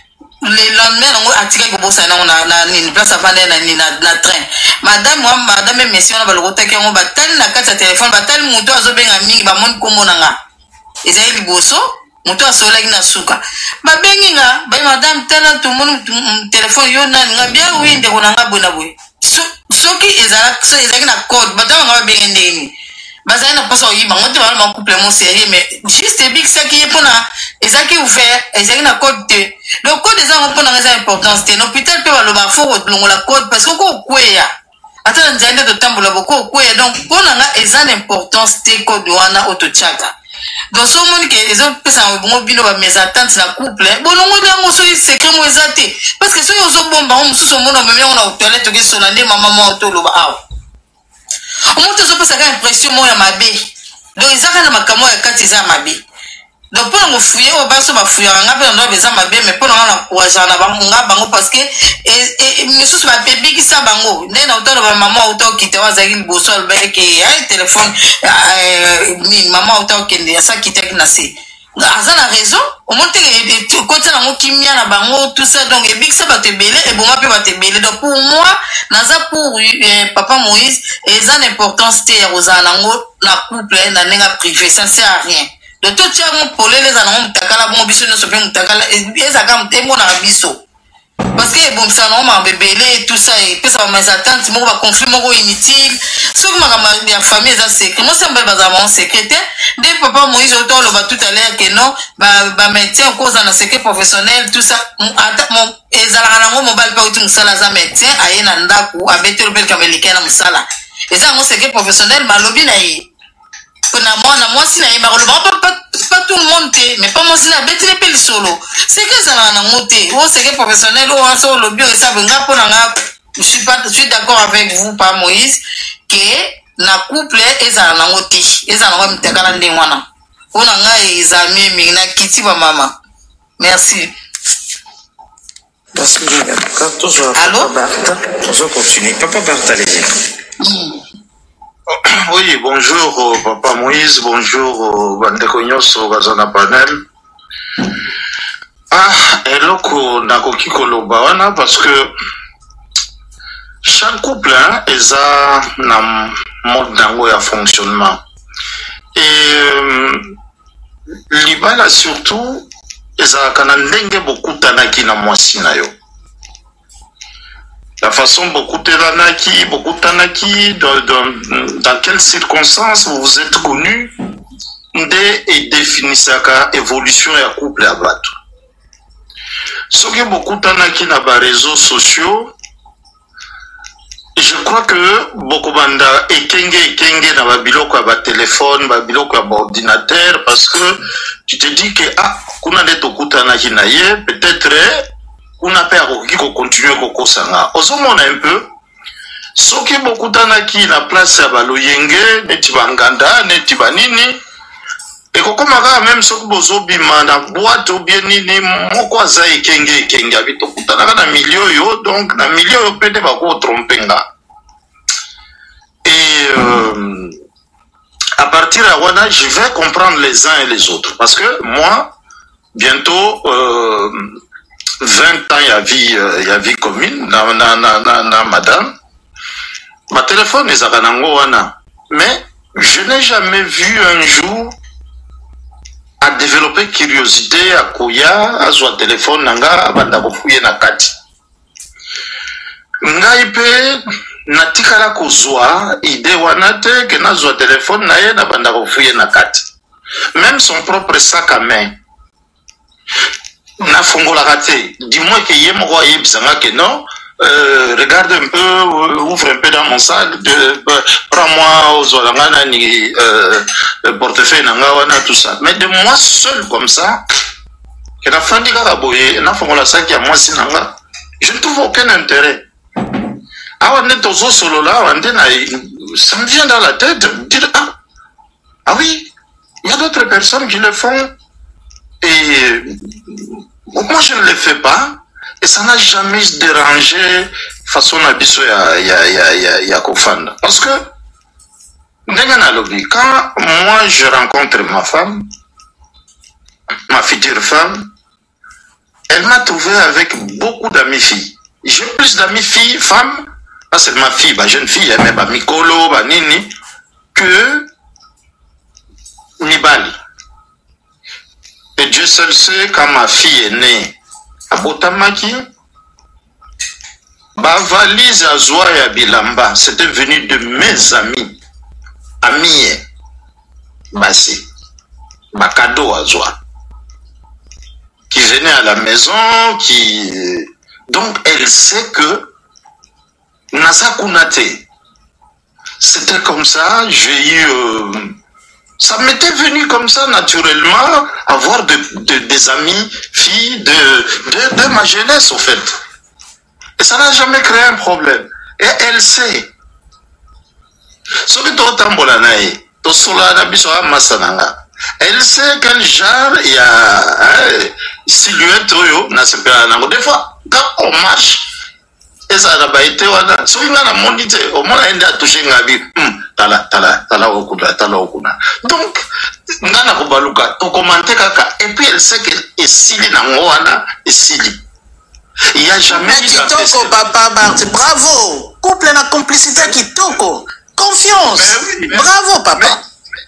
le lendemain nango atikaki kobosana nango na nini place avande na train madame mesi wana balokotaki yango batali na kati ya telefone batali mutu azobenga mingi bamoni nkombo na nga ezali liboso moto asolaki na suka babengi nga bai madame tala tomoni telefone yo nani nga bia wi ndeko na nga boye na boye soki ezalaki na code batanga nga babenge ndeni bazali na mposa oyiba ngo te bana bacouple mo série mais juste ebikisaki ye mpona ezalaki ouvert ezalaki na code te donc code eza ngo mpona nga eza importance te na hôpital mpe baloba fo kolongola code parce que oko okweya ata na nzali nde totambola boko okweya donc mpona nga eza na importance te code wana oyo totiaka donc so omoni ke ezopesanga bongo bino bamesa attente na couple bolongoli yango soki secret mo eza te parce que soki ozobomba ngo mosusu omona omemi yango na toilette okesola nde mama moko toloba awa omoto ezopesaka impression moko ya mabe donc ezaka na makambo ya kati eza ya mabe donc mpona ngofuye oyo baso bafuyaka nga mpe na ndoba eza mabe mais mpona nga na couragea na nga bango parce que misusu bapebikisa bango nde na otaloba mama auta okite oyo azalaki liboso alobaki ai telefone nini mama auta okende asakitaki na se aza na raison omoni te kotia nango kimia na bango tout ça donc ebikisa bato ebele eboma mpe bato ebele donc pour moi naza pour papa Moïse eza na importance te ya kozala nango na couple na ndenge privé ça sert à rien donc totia yango polele eza nango mutakala bongo biso nyonso mpe mutakala ezalaka emonaka biso parce que bon ça non ma bébé tout ça et puis ça mes attentes mon va conflit mon inutile ce que ma famille ça secret moi ça me bazar mon secrétaire dès papa Moïse auto le va tout à l'heure que non ba médecin cause dans secret professionnel tout ça mon ezala na mo mobile pa uti musala za médecin ayena ndaku abetelo pel kamelika na musala eza mon secret professionnel malobi na yi moi si na yeba pas tout le monde mais pas moi si na beti le solo c'est que ça na ngote o c'est que professionnel o so le bio ça benga pona nga je suis d'accord avec vous pas Moïse que na couple eza na ngote eza na mtakala ndengwana ona nga ezami mi na kiti ba mama merci parce que quand tu vas continuer papa Barthélémy. Oui, bonjour Papa Moïse, bonjour Bandeko Nyoso Gazana Panel. Eloko nakoki koloba wana parce que chaque couple eza na mode nango ya fonctionnement. Et libala surtout eza kana ndenge bokutanaki na mwasi na yo. La façon beaucoup dans quelles circonstances vous vous êtes connus et définissez la évolution et couple à battre. Ce que beaucoup dans les réseaux sociaux, je crois que beaucoup banda ekenge na babiloko ba téléphone, babiloko ba ordinateur parce que tu te dis que kuna neto kutana kinaye peut-être on a peur qui continue à sanga. Osomona un peu. Ce qui beaucoup d'anaki la place à baloyenge, netibanganda, netibanini. Et kokomaga même ce que bozo bima na boîte ou bien nini moko azai kenge habito kutana na milieu yo donc na milieu yo pete ba ko trompenga. Et à partir de là, je vais comprendre les uns et les autres parce que moi bientôt 20 ans, il y a vie commune, na madame. Ma téléphone est à Ranangoana. Mais je n'ai jamais vu un jour à développer curiosité, à Kouya, à soit téléphone, nanga, à bandabofouye na kati. Ngaipe, natikala kozwa, ide wanate, que na soit téléphone, na ye, na bandabofouye na kati. Même son propre sac à main. Na fongo la raté. Dis-moi que yé moko yebisanga que non. Regarde un peu, ouvre un peu dans mon sac, prends-moi aux olangana ni portefeuille nangawana tout ça. Mais de moi seul comme ça, que la fin diga boye, na fongo la sac ya moi sinanga, je ne trouve aucun intérêt. Ah on est aux solo là, ça me vient dans la tête de dire ah oui, il y a d'autres personnes qui le font. Et moi je ne le fais pas et ça n'a jamais dérangé façon abisso ya kofanda parce que quand moi je rencontre ma femme, ma future femme, elle m'a trouvé avec beaucoup d'amis filles. J'ai plus d'amis filles, femmes, pas seulement ma fille, ma jeune fille, mais ma Mikolo, ma Nini, que Nibali. Et Dieu seul sait, quand ma fille est née à Botamaki, ma valise à Zoa et à Bilamba, c'était venu de mes amis, amis, Bassi, ma cadeau à Zoa, qui venaient à la maison, qui... Donc elle sait que Nasa Kunate, c'était comme ça, j'ai eu... Ça m'était venu comme ça naturellement, avoir des amis, filles de ma jeunesse au fait. Et ça n'a jamais créé un problème. Et elle sait. Ce que elle sait quel genre il y a silhouette. Des fois, quand on marche, et ça n'a pas été, ce qui m'a monité, au moins elle a touché un vie. Tala okuna. Donc, ngana kobaluka, to commenter kaka, et puis elle sait qu'elle est sili na ngoana, et sili. Il n'y a jamais eu Kitoko, papa Bart, bravo. Couple na complicité Kitoko. Confiance. Oui, bravo, papa.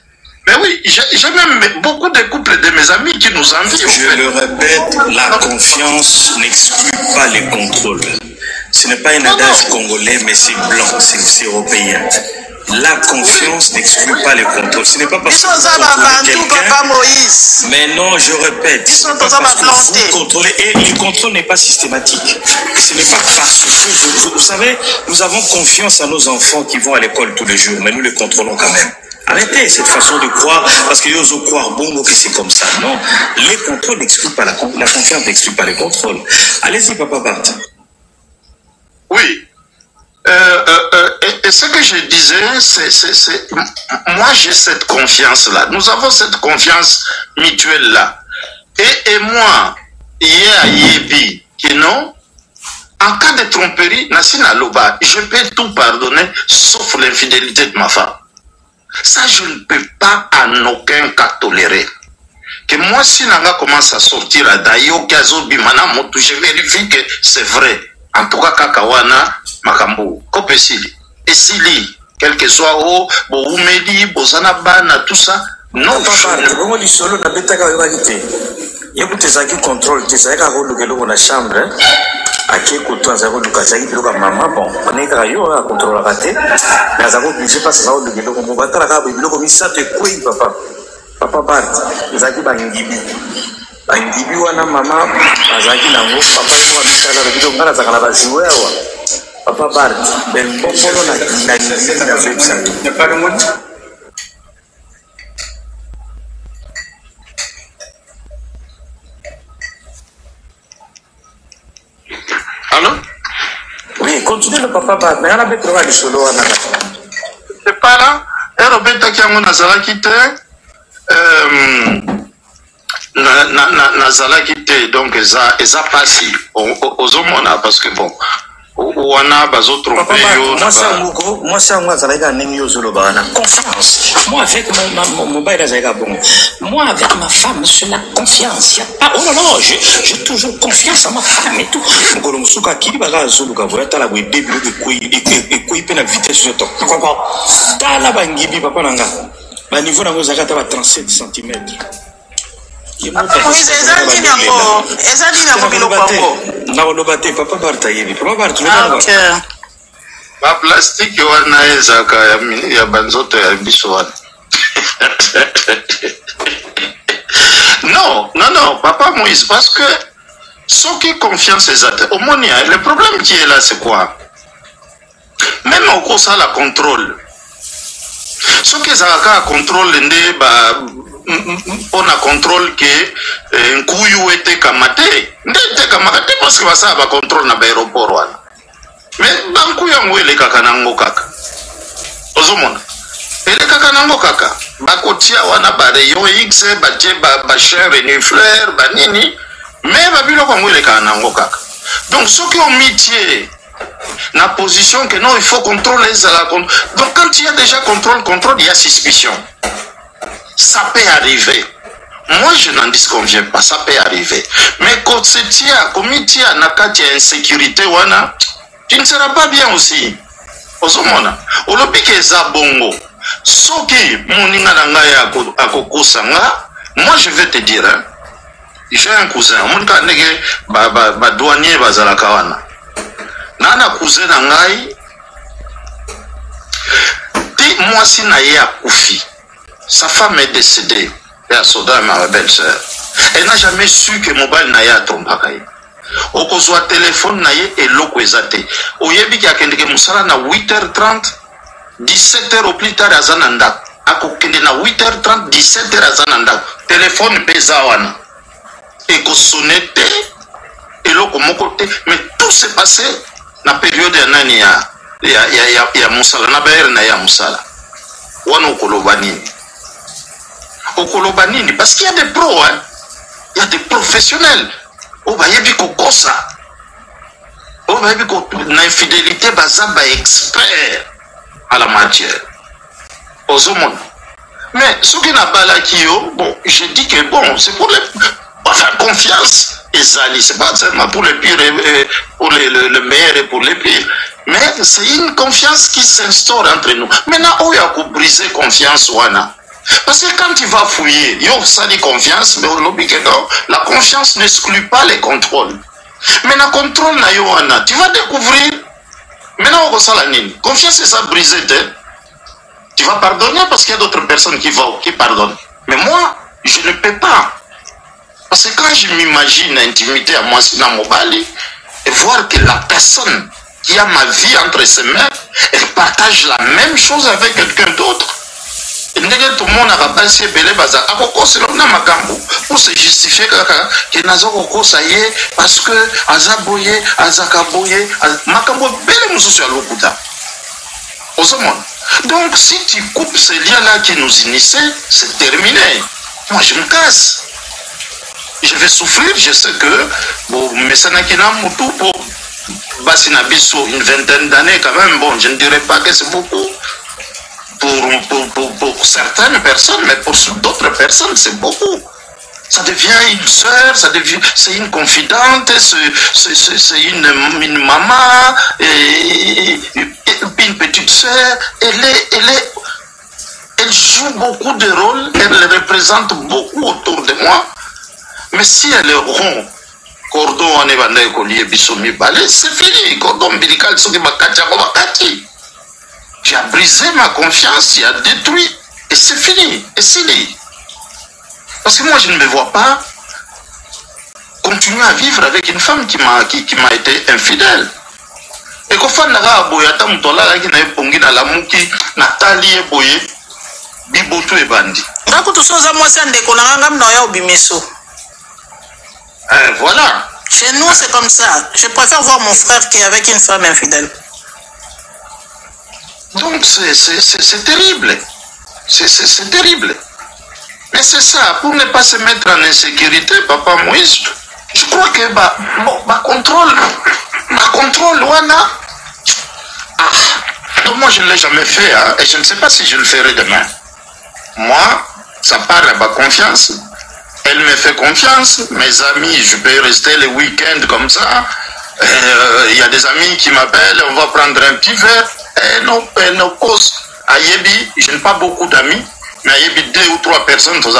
Mais oui, j'ai même beaucoup de couples de mes amis qui nous envient. Je le répète, la confiance n'exclut pas les contrôles. Ce n'est pas un adage congolais, mais c'est blanc, c'est européen. La confiance n'exclut pas les contrôles. Ce n'est pas parce que vous quelqu'un... Mais non, je répète, ce n'est pas parce que vous contrôlez. Et le contrôle n'est pas systématique. Ce n'est pas parce que... Vous savez, nous avons confiance à nos enfants qui vont à l'école tous les jours, mais nous les contrôlons quand même. Arrêtez cette façon de croire, parce qu'ils osent croire bon que c'est comme ça. Non, les contrôles n'excluent pas la confiance n'exclut pas les contrôles. Allez-y, Papa Bart. Oui. Et ce que je disais, c'est moi j'ai cette confiance-là. Nous avons cette confiance mutuelle-là. Et moi, Yebi, qui non, en cas de tromperie, Nassina Loba, je peux tout pardonner, sauf l'infidélité de ma femme. Ça, je ne peux pas en aucun cas tolérer. Que moi, si Nanga commence à sortir à Dayo, Gazo, Bimana, Motu, je vérifie que c'est vrai. En tout cas, Kakawana, Makambo, Kopesili, Esili, quel que soit où, Boumedi, Bozanabana, tout ça. Non, papa, comment du solo n'a pas été réalité. Il y a beaucoup de gens qui contrôlent, tu sais, quand on a la chambre, à qui écoute, on a un maman, bon, on est à contrôler la raté, mais je ne sais pas si ça va le guélo, on va être là, il a mis ça de quoi, papa. Papa Bart, ils ont dit, Bangibi wana mama azaki nango papa ko abisala le bido ngala zakala baziwe wa Papa Bart ben bokolo na website ne pas le mot. Allô? Oui, continue le Papa Bart, mais on a besoin de solo wana. C'est pas là, et Roberta qui a mon azalaki te nazalaki te donc eza pasi ozomona parce que bon wana bazotrompe yo moi c'est moi azalaki ndenge yo zoloba na confiance. Moi avec mon bail azalaki bon, moi avec ma femme c'est la confiance. Y a pas oh non j'ai toujours confiance en ma femme et tout ngolo musuka kili baka zoluka voya tala bo début de ko ipena vitesse de temps tala bangibi papa nanga ba niveau na ngozaka ta ba 37 cm. Papa Bart yebi Papa Bart ba plastique wana ezaka ya banzoto ya biso wana. Non, Papa Moïse, parce que ce qui confiance les athées, au moins, le problème qui est là, c'est quoi? Même au cours ça la contrôle. Ce qui est à contrôle, on a contrôle que un couillou était kamate, parce que ça va contrôle na l'aéroport. Mais bankou yango ele kaka nango kaka. Ozomona. Ele kaka nango kaka. Bakotia wana ba rayon X, ba tie ba chair et fleur, ba nini. Mais ba biloko yango ele kaka nango kaka. Donc ceux qui ont métier na position que non, il faut contrôler la contrôle. Donc quand il y a déjà contrôle, il y a suspicion. Ça peut arriver. Moi, je n'en disconviens pas, ça peut arriver. Mais quand tu as commis une insécurité, tu ne seras pas bien aussi. Osomona. Olobi ke zabongo. Soki moninga nanga ya akokosanga, moi je vais te dire, hein, j'ai un cousin, monika nege ba douanier bazalaka wana. Nana cousin nangai ti mwasi na ye akufi. Sa femme est décédée. Et à Soda, ma belle-sœur. Elle n'a jamais su que mobile n'a pas trompé. Au cause téléphone n'a et l'eau ezate. Au yebi qui a kendeke musala na 8h30, 17h au plus tard à Zananda. A kokende na 8h30, 17h à Zananda. Téléphone pesawana. Et ko sonnette et l'eau comme côté. Mais tout s'est passé na période de nani ya musala na baer na ya musala. Wano kolobani. Au Kolobanini, parce qu'il y a des pros, hein? Il y a des professionnels. Au Bayebi Kokosa, au Bayebi l'infidélité, Bazaba expert à la matière. Aux hommes. Mais ce qui n'a pas la Kyo, bon, je dis que bon, c'est pour les. Enfin, confiance, et ça, c'est pas seulement pour les pires, pour le meilleur et pour les pires. Mais c'est une confiance qui s'instaure entre nous. Maintenant, où il y a brisé confiance, Wana. Parce que quand tu vas fouiller, ça dit confiance, mais la confiance n'exclut pas les contrôles. Mais le contrôle, tu vas découvrir. Maintenant, confiance, c'est ça brisé. Tu vas pardonner parce qu'il y a d'autres personnes qui pardonnent. Mais moi, je ne peux pas. Parce que quand je m'imagine intimité à moi, dans mon bali, et voir que la personne qui a ma vie entre ses mains, elle partage la même chose avec quelqu'un d'autre. Et tout le monde a passé pour se justifier que Nazoko ça y est, parce que Azaboye, Azakaboye, Makambo belle mususu lokuta. Donc si tu coupes ces liens-là qui nous initient, c'est terminé. Moi je me casse. Je vais souffrir, je sais que bon, mais ça n'a qu'un moutou pour Basinabiso une vingtaine d'années quand même. Bon, je ne dirais pas que c'est beaucoup. Pour certaines personnes, mais pour d'autres personnes, c'est beaucoup. Ça devient une sœur, c'est une confidente, c'est une maman, et une petite sœur. Elle joue beaucoup de rôles, elle représente beaucoup autour de moi. Mais si elle est rond, cordon on est bandé collier bisomi balé, c'est fini. Cordon ombilical, c'est bakati. Tu as brisé ma confiance, tu as détruit, et c'est fini, et c'est dit. Parce que moi, je ne me vois pas continuer à vivre avec une femme qui m'a été infidèle. Et qu'au fond, Boyata Moutola, qui n'a pas na la mouki, Nathalie Boye, Bibotou et Bandi. Voilà. Chez nous, c'est comme ça. Je préfère voir mon frère qui est avec une femme infidèle. Donc c'est terrible, c'est terrible. Mais c'est ça, pour ne pas se mettre en insécurité, Papa Moïse, je crois que contrôle, Wana. Donc moi je ne l'ai jamais fait, hein, et je ne sais pas si je le ferai demain. Moi, ça part à ma confiance. Elle me fait confiance, mes amis, je peux rester le week-end comme ça. Il y a des amis qui m'appellent, on va prendre un petit verre. Nos causes à Yebi, je n'ai pas beaucoup d'amis, mais à Yebi 2 ou 3 personnes, en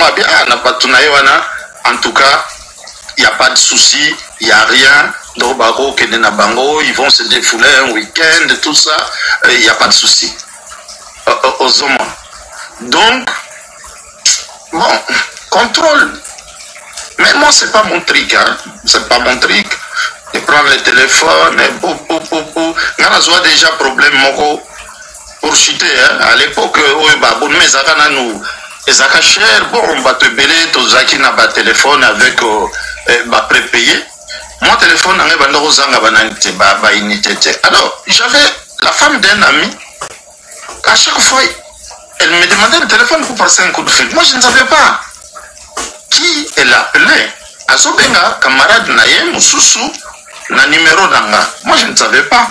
tout cas, il n'y a pas de souci, il n'y a rien. Ils vont se défouler un week-end, tout ça, il n'y a pas de souci. Aux hommes. Donc, bon, contrôle. Mais moi, c'est pas mon truc, hein. C'est pas mon truc. De prendre le téléphone, on a déjà problème pour chuter. Hein. À l'époque, on va te béler, tu as un téléphone avec prépayé. Mon téléphone, alors, j'avais la femme d'un ami, à chaque fois, elle me demandait le téléphone pour passer un coup de fil. Moi, je ne savais pas qui elle appelait. Azobenga, camarade Naye, Moussousou, na numéro d'anga. Moi, je ne savais pas.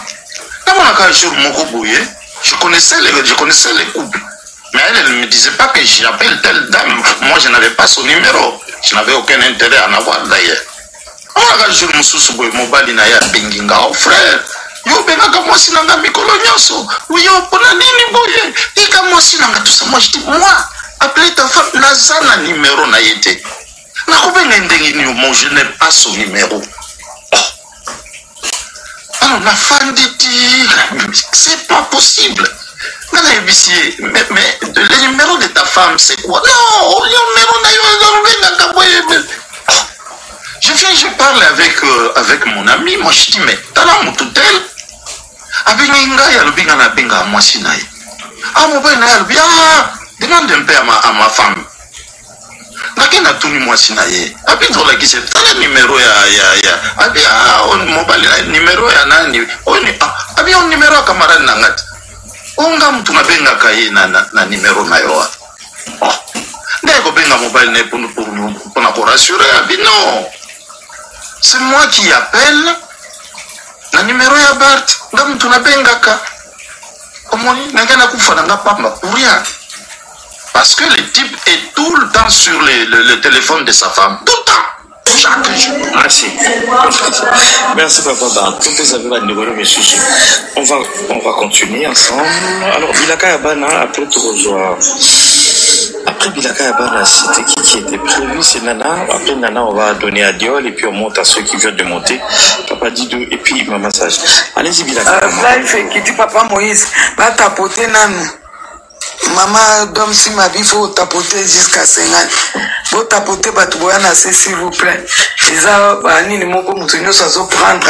Je connaissais les couples. Mais elle ne me disait pas que j'appelle telle dame. Moi, je n'avais pas son numéro. Je n'avais aucun intérêt à en avoir d'ailleurs. Un jour, Moussousou, mobile Naye, Benginga, oh frère. Yo, benga, moi, si nanga mikolo nyoso. Oui, yo, pona nini boye. Ika, moi, si nanga tout ça. Moi, je dis, moi, appelez ta femme, Nazana numéro Naïté. Je n'ai pas son numéro. Alors la femme dit, c'est pas possible. Mais le numéro de ta femme, c'est quoi? Non, je parle avec mon ami, moi je dis, mais t'as la moutoutel? Demande un peu à ma femme. Nakena tuni mwasi na ye. Abi nzola kise tala numéro ya. Abi on mobile numéro ya nani? Abi on numéro ya camarade nangati. Onga mtu nabenga kaye na numéro na yo. Ndeko benga mobile ne pour rassurer. Abi non. C'est moi qui appelle na numéro ya Bart. Nga mtu nabenga ka. Omoni nangana kufa nanga pamba pour rien. Parce que le type est tout le temps sur le téléphone de sa femme. Tout le temps. Chaque jour. Merci. Merci papa. On va continuer ensemble. Alors, Bilaka Yabana, après tout rejoindre. Après Bilaka Abana, c'était qui était prévu? C'est Nana. Après Nana, on va donner à Diol et puis on monte à ceux qui viennent de monter. Papa Didou et puis Maman Sage. Allez-y Bilaka. Life qui dit Papa Moïse, va tapoter Nanou. Maman Dom si ma vie faut tapoter jusqu'à 50. Faut tapoter Batouana, c'est s'il vous plaît. Les Arabes, ni moko mutunyo ça se prendre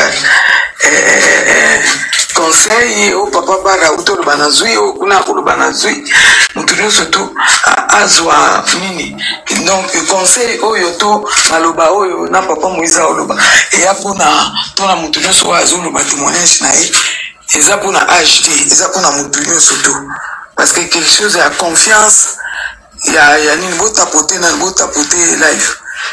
conseil au papa bara uto le banazui au kuna le banazui mutunyo surtout azwa nini. Donc conseil oyo to maloba oyo na papa Moïse oloba et apona tona mutunyo so azulu batémoignage na e eza pona acheter eza pona mutunyo surtout. Parce que quelque chose à confiance, il y a une bonne tapoter dans le beau tapoter live.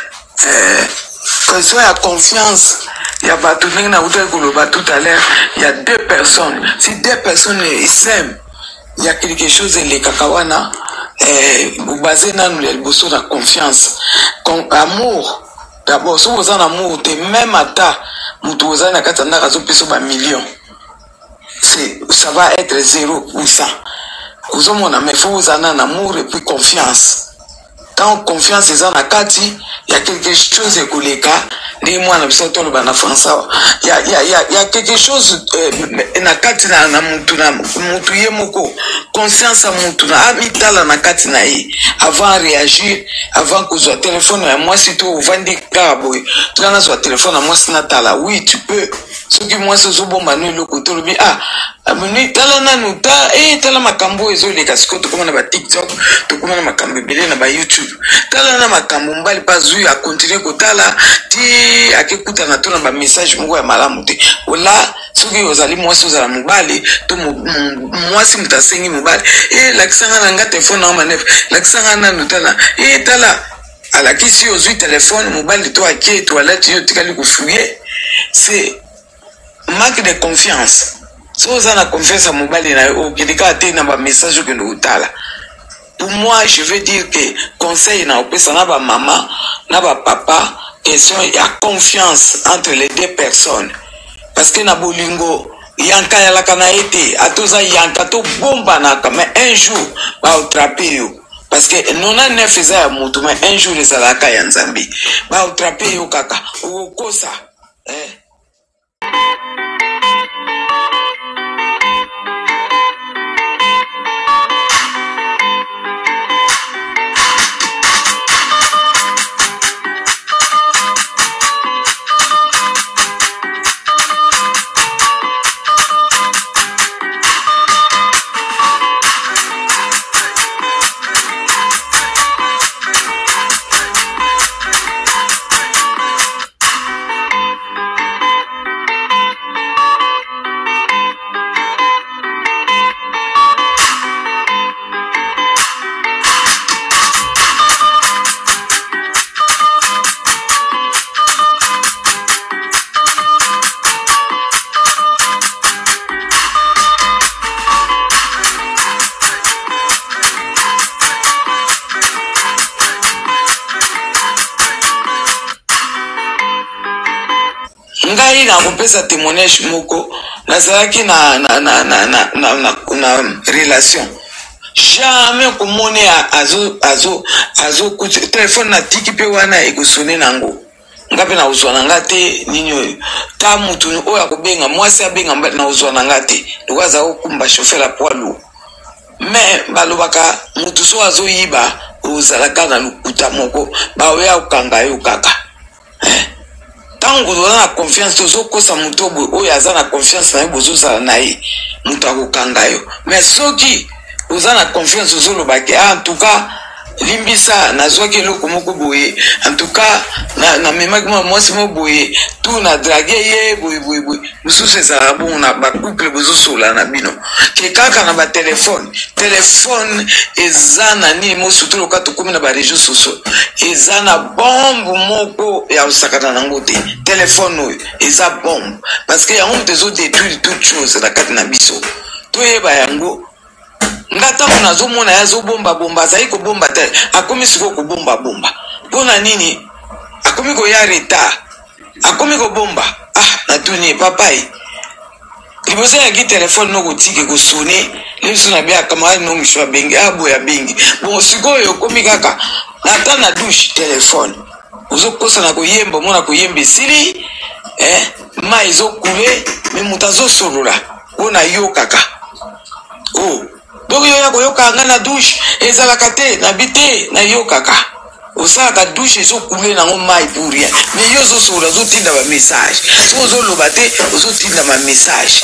Quand il y a confiance, il y a pas tout le monde tout à l'heure, il y a deux personnes. Si deux personnes s'aiment, il y a quelque chose les cacahuana, vous basez dans le bosso de confiance. Amour, d'abord, si vous avez un amour, même à ta, vous avez un katana razo peso ba million. Ça va être 0%. Vous avez mais faut vous en amour et puis confiance. Quand confiance est en akati, il y a quelque chose qui les cas. Les mois na biso tolo bana français. Il y a quelque chose na kati na mutu yemoko. Conscience à mutu na amitala na kati na yi. Avant réagir, avant que soit téléphone à moi si tu vandi kaboy. Tu as sur téléphone à moi sinatala. Oui, tu peux. Ce qui moi ce zo bomba no le côté le amuni tala nanu ta tala makambo ezo le kasiko to komana ba TikTok to komana makambo belé na ba YouTube tala na makambo mbali pa zui a continuer ko tala ti akekuta na tona ba message moko ya malamu te ola soki ozali mwasi ozala mobali to mwasi mutasengi mobali lakisanga na nga telefone na manef lakisanga nanu tala tala alakisi ozui telefone mobali to akie toilette yo tikali ko fouiller c'est manque de confiance. Si vous avez confiance à mobile, message que nous tala. Pour moi, je veux dire que conseil na opesa na ba maman, na ba papa, question il y a confiance entre les deux personnes. Parce que na bolingo yanka ya la kana été, atoza yanka to bomba na mais un jour ba attraper yo. Parce que non a ne faisait à mutu mais un jour les alaka ya Nzambi. Ba attraper yo kaka. Ou kosa. Ngai na kupesa témoignage moko nazalaki na relation jamais komone azo téléphone na tiki pe wana ekosone nango ngape na uzwana ngate ninyo ta mutu oya kubenga mwasi abenga na uzwana ngate ndwaza okumba chauffeur la poids lourd mais balobaka mutu so azo yiba uzalaka na lukuta moko ba oya ukanga yo kaka tango na confiance tozo kosa mutobo oyo azana confiance na bozo sala na ye muto akokanga yo mais soki uzana confiance ozolo baki en tout cas limbisa nazwaki eloko moko boye en tout cas na memaki mwasi mo boye tout na drague ye boye mususu ezala bon na bacouple bozosola na bino ke kaka na batelefone telefone eza na nini mosutu loka tokomi na baregio sociaux eza na bombe moko ya osakana nango te telefone oyo eza bombe parce que yango moto ezodétruire toute chose na kati na biso toyeba yango ngata mona azomona ya azobomba azali kobomba te akomi siko kobomba mpona nini akomi koya retard akomi kobomba natuni papai liboso ya ki telefone no kotike kosone leso na bia camarade no mishwa bengi abo ya bengi bon sikoyo komi kaka nata na douche telefone uzokosa na koyemba mona koyemba esili ma ezokule me mutu azosolola mpona yo kaka donc yo ya koyoka nga na douche ezalaka te na bi te na yo kaka osalaka douche ezokule nango mai pour rien mais yo ozosolola ozotinda bamessage soki ozoloba te ozotinda bamessage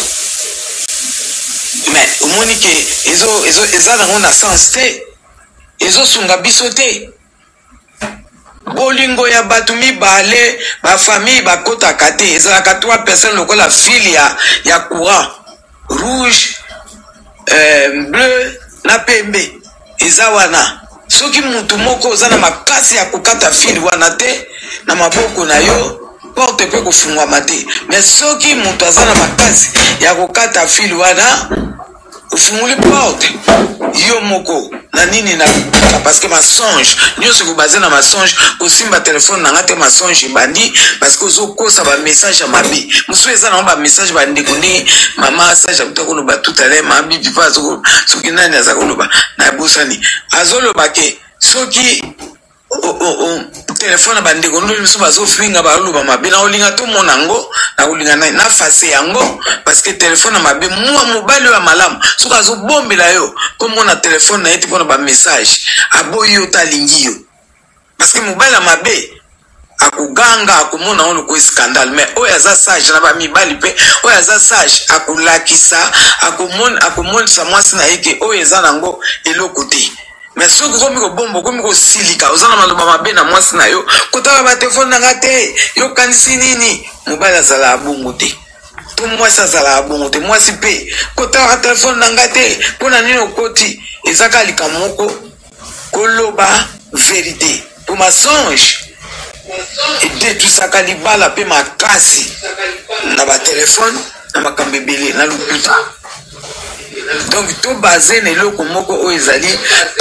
mais omoni ke eza nango na sens te ezosunga biso te bolingo ya bato mibale bafamille bakotaka te ezalaka 3 personnes lokola file ya courant rouge bleu na pembe eza wana soki mutu moko oza na makasi ya kokata file wana te na maboko na yo porte pe kofungwama te mais soki mutu aza na makasi ya kokata file wana ofunguli porte yo moko na nini na parce que mensonge nyonso kobaze na mensonge kosimba telefone nanga te mensonge ebandi parce que ozokosa bamessage ya mabe mosusu eza nango bamessage bandeko ndenge mama asage akuta koloba tout à l'heure ma bibi mpa soki nani aza koloba na ebosani azoloba ke soki telefone bandeko ndo biso bazofinga baloba mabe na olinga tomona yango na olinga na fase yango parce que telefone mabe mwa mobali ya malamu soki azobombela yo komona telefone na ye te mpona bamessage aboyi yo talingi yo parce que mobali ya mabe akoganga akomona ngo loko scandale mais oyo aza sage na bamibali mpe oyo aza sage akolakisa akomonisa mwasi na ye ke oyo eza nango eloko te mais soki komi kobomba komi kosilika oza na maloba mabe na mwasi na yo kotala batelefone nanga te yokanisi nini mobali azala abongo te to mwasi azala abongo te mwasi mpe kotala telefone nanga te mpona nini okoti ezaka likambo moko koloba verité po mensonge edetwisaka libala mpe makasi na batelefone na makambo ebele na lokuta donc to basé na eloko moko oyo ezali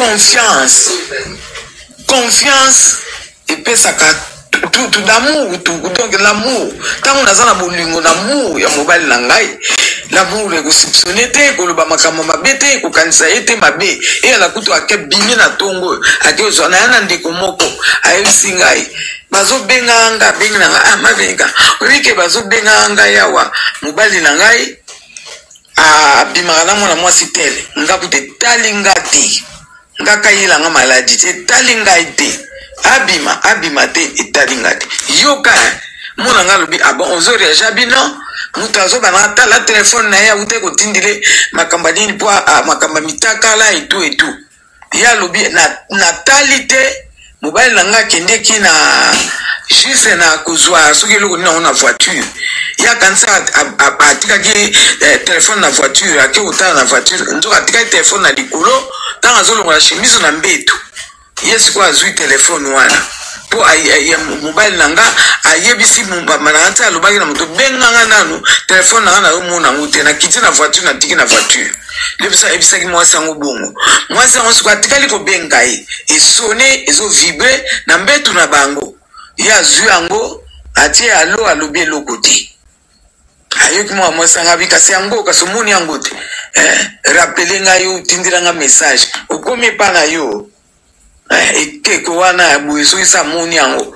confiance epesaka tout d'amour donc l'amour ntango naza na bolingo na amour ya mobali na ngai l'amour ekosoupçonne te koloba makambo mabe te kokanisa ye te mabe eyala kutu ake bimi na ntongo ake ozwa na ya na ndeko moko ayebisi ngai bazobenga nga bengi na ngai mabenga oyike bazobenga ngai awa mobali na ngai abimaka na mwana mwasi tele nga kutu etali nga te nga kayelanga maladi te etali ngai te abima te etali nga te yoka mona nga lobi bon ozoreaja bino mutu azobana atala telefone na ye aute kotindile makambo nini mpo makambo mitakala etu ye alobi natali te mobali na nga akendeki na juste na kozwa soki eloko nini nango na voiture ye akanisa atikaki telefone na voiture ake kotala na voiture nzoka atikaki telefone na likolo ntango azolongola chemise na mbeto ye sikoyo azwi telefone wana mpo mobali na nga ayebisi mbamba na nga te alobaki na moto benganga nanu telefone na nga nazomona yango te nakiti na voiture natiki na voiture lebiso ayebisaki mwasi yango bongo mwasi yango sikoyo atikali kobenga ye esone ezovibre na mbetu na bango ye azwi yango atie alo alobi eloko te ayoki mwa mwasi yango abi kasi yango kasi omoni yango te rappele ngai yo otindiranga message okomi epa na yo ekeko wana ya boye soki sa moni yango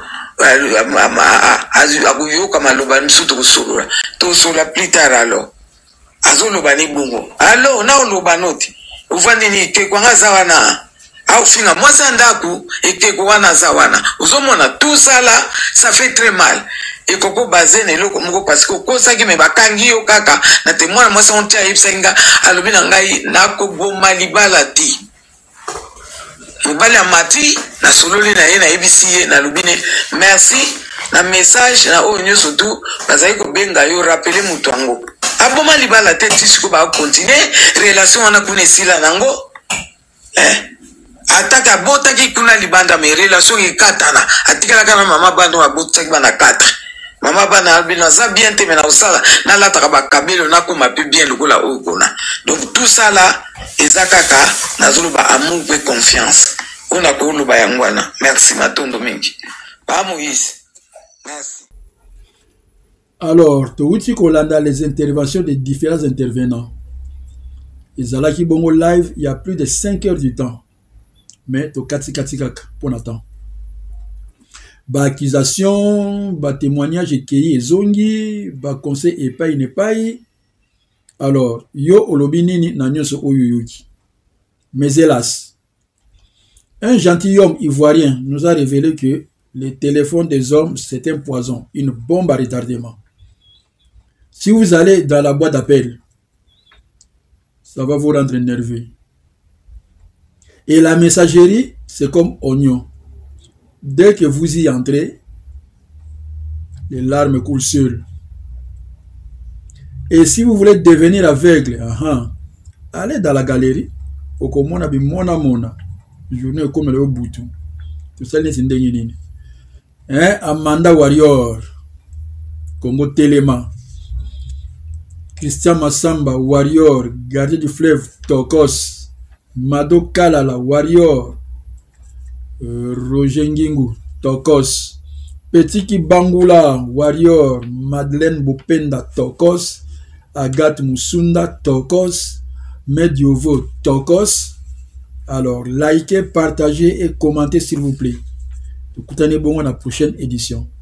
akoyoka maloba misu tokosolola tosolola plus tard alors azoloba ni bongo alo na oloba noti ovandi ni ekeko anga aza wana aofinga mwasi ya ndako ekeko wana aza wana ozomona tout ça là ça fait très mal ekoko basé na eloko moko parce que okosaki me bakangi yo kaka na te mwana mwasi yango ti ayebisaki nga alobi na ngai nakoboma libala ti mobali amati nasololi na ye nayebisi ye nalobi ne merci na message na oyo nyonso tu bazali kobenga yo rappele moto yango aboma libala te ti siko bakontinue relation wana kuna esila nango ataka abotaki kuna libanda me relation ekatana atikalaka na mama bana abotaki bana 4 mama bana albi naza bien te me na kosala nalataka bakabelo nakoma mpe bien lokola oyo kona donc tout ça là eza kaka nazoloba amour mpe confiance oyo nakoloba yango wana merci matondo mingi ba Moïse merci Alors, touti kolanda les interventions des différents intervenants. Ezalaki bongo live, il y a plus de 5 heures du temps. Mais to kati pour Nathan. Ba accusation, ba témoignage ekei ezongi, ba conseil epai nepai. Alors, yo olobi nini na nyonso oyo yoki. Mais hélas, un gentilhomme ivoirien nous a révélé que le téléphone des hommes, c'est un poison, une bombe à retardement. Si vous allez dans la boîte d'appel, ça va vous rendre nerveux. Et la messagerie, c'est comme oignon. Dès que vous y entrez, les larmes coulent seules. Et si vous voulez devenir aveugle, allez dans la galerie. Okomona bi mona. Journée comme le bouton. Tout ça, c'est une Amanda Warrior. Congo Téléma. Christian Massamba, Warrior, gardien du fleuve, Tokos, Mado Kalala, Warrior, Roger Ngingu, Tokos, Petit Kibangula, Warrior, Madeleine Bopenda, Tokos, Agathe Moussunda, Tokos, Mediovo, Tokos. Alors, likez, partagez et commentez s'il vous plaît. Écoutez bon la prochaine édition.